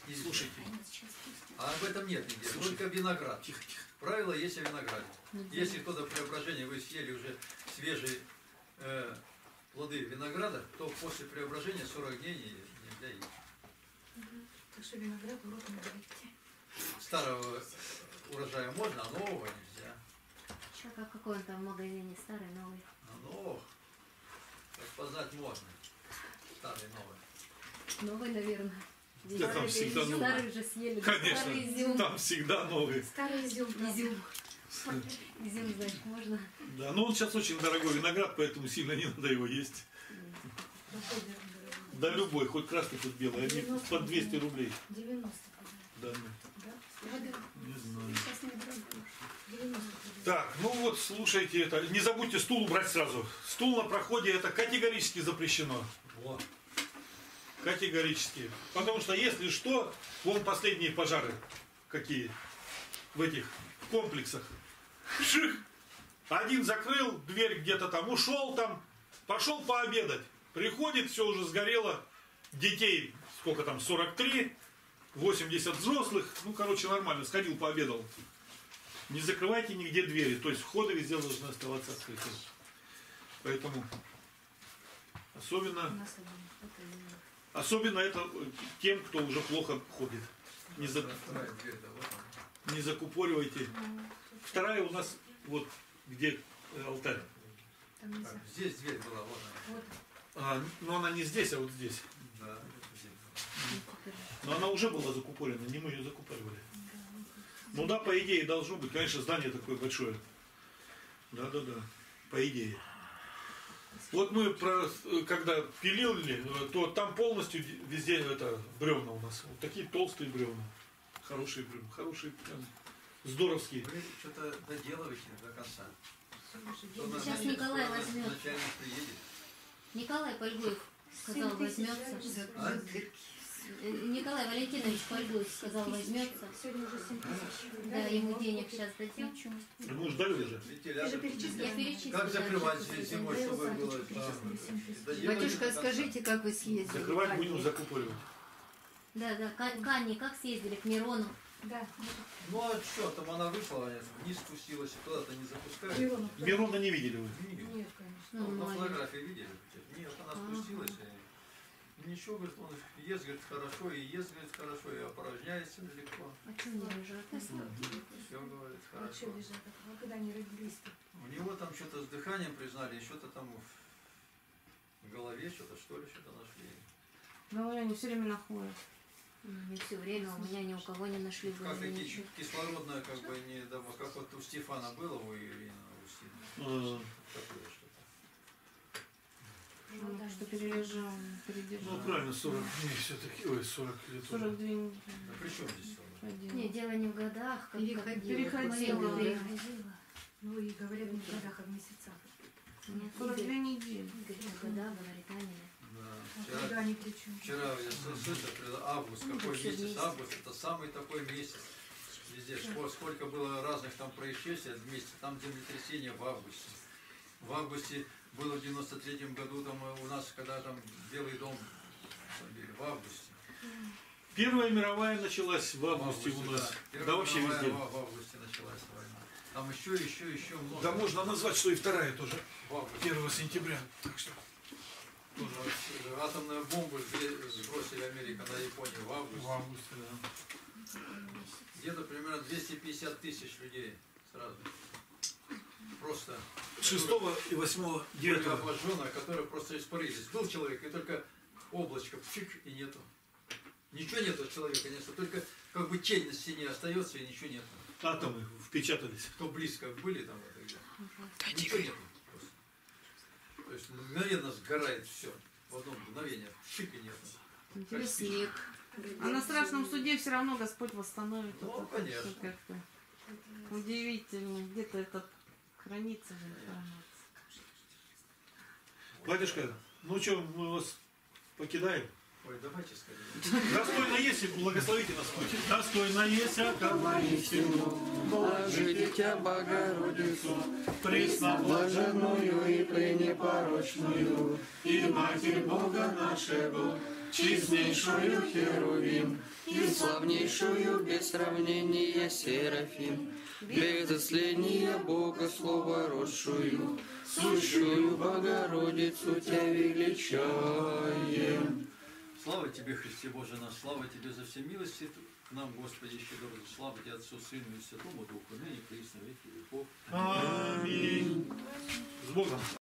нельзя. Слушайте. А об этом нет нигде, Слушайте. только виноград. Тихо, тихо. Правило есть о винограде. Нельзя. Если кто-то преображение, вы съели уже свежие э, плоды винограда, то после преображения сорок дней не- нельзя есть. Так что виноград в рот не берите. Старого урожая можно, а нового нельзя. Сейчас как какой он там в магазине, старый, новый. А новых распознать можно. Старый, новый. Новый, наверное. Да там всегда новый. Старый уже съели. Старый Конечно, изюм. там всегда новый. Старый изюм. правда. Изюм. Изюм, значит, можно. Да, но он сейчас очень дорогой виноград, поэтому сильно не надо его есть. Какой дорогой? Да любой, хоть красный, хоть белый, они по двести рублей. девяносто. Да, ну, Да? Да, да. не знаю. Сейчас не дорогой. девяносто. Так, ну вот, слушайте это. Не забудьте стул убрать сразу. Стул на проходе это категорически запрещено. Вот. Категорически. Потому что если что, вон последние пожары какие в этих комплексах. Ших! Один закрыл дверь где-то там, ушел там, пошел пообедать. Приходит, все уже сгорело. Детей, сколько там, сорок три, восемьдесят взрослых. Ну, короче, нормально, сходил, пообедал. Не закрывайте нигде двери. То есть входы везде должны оставаться открыты. Поэтому особенно, У нас один. Это именно. особенно это тем, кто уже плохо ходит. Не, за, Вторая дверь, да, вот она. не закупоривайте. Вторая у нас вот где э, алтарь. Там нельзя. Так, здесь дверь была, вот она. Вот. А, но она не здесь, а вот здесь. Да, здесь. Но она уже была закупорена, не мы ее закупоривали. Ну да, по идее должно быть. Конечно, здание такое большое. Да-да-да, по идее. Вот мы про, когда пилили, то там полностью везде это бревна у нас. Вот такие толстые бревна. Хорошие бревна. Хорошие, прям здоровские. Вы что-то доделываете до конца. То на- Сейчас на- Николай скоро возьмет. Начальник приедет. Николай Польгуев сказал, возьмется. А? Э, Николай Валентинович Польгуев сказал, возьмется. Сегодня уже семь тысяч. Да, ему денег сейчас дадим. Мы уже дали уже. Ты же Вентилятор. перечислил. Я перечислила. Как закрывать да, здесь что-то зимой, там. чтобы было? Доделывайте Батюшка, до конца. скажите, как вы съездили? Закрывать Ваня? будем закупоривать. Да, да, Ка- Кани, как съездили к Мирону? Да. Ну а что, там она вышла, она вниз спустилась, и куда-то не запускают. Миронов. Мирона не видели вы? Видели? Нет, конечно. Ну, Ну, на маленький. фотографии видели? Нет, она Ага. спустилась. И ничего, говорит, он ест, говорит, хорошо, и ест, говорит, хорошо, и опорожняется легко. А что не лежат? Все, говорит, А что хорошо. лежат? А когда они родились-то? У него там что-то с дыханием признали, и что-то там в голове, что-то что ли, что-то нашли. Говорю, они все время находят. Не все время, у меня ни у кого не нашли в Как голове такие ничего. кислородное, как бы не дома, как вот у Стефана было, у Ирины Устина. Э, Такое что-то. Живота Что не перележал, Ну передержал. правильно, сорок дней все-таки. Ой, сорок лет. уже. сорок две недели. А при чем здесь сон? ходила. Не, дело не в годах, как Переходила. Переходила. Переходила. Переходила. Ну и говорят не в годах, а в месяцах. Нет, сорок две Игорь, недели. Игорь, в года, говорит, Аня. Да. А Вчера, когда они при чем? вчера я с- с- это, при- август, Ну, какой так всё месяц? вместе. Август, это самый такой месяц. Везде, Ско- сколько было разных там происшествий вместе, там землетрясение в августе. В августе было в девяносто третьем году там э, у нас, когда там Белый дом бомбили, в августе. Первая мировая началась в В августе у нас. да. Да, Первая вообще мировая везде. В, в августе началась война. Там еще, еще, еще много. Да можно назвать, что и вторая тоже. В августе. первого сентября. Так что. Тоже вот, атомную бомбу сбе- сбросили Америка на Японию в августе. В августе, да. Где-то примерно двести пятьдесят тысяч людей сразу. Просто. Шестого и восьмого, Были девятого. обожженные, которые просто испарились. Был человек, и только облачко, фиг, и нету. Ничего нету от человека, нет, только как бы тень на стене остается, и ничего нету. Атомы впечатались. Кто близко были там, это где. Ничего нету. Просто. То есть мгновенно сгорает все. В одно мгновение. Фиг, и нету. Интересно, снег. А на страшном суде все равно Господь восстановит. Ну, вот это конечно. всё как-то удивительно. Где-то это хранится же информация. Батюшка, ну что, мы вас покидаем? Ой, давайте скорее. Достойно есть, и благословите нас. Хоть. Достойно есть, а воистину, Блажите Тя, Богородицу, пресноблаженную блаженную и пренепорочную, и Матерь Бога нашего, честнейшую Херувим, и славнейшую без сравнения Серафим, без исследния Бога Слова росшую, сущую Богородицу Тебя величаем. Слава Тебе, Христе Боже наш, слава Тебе за все милости к нам, Господи, щедро, слава Тебе, Отцу, Сыну и Святому Духу, ныне, присно, веки веков. Аминь. С Богом.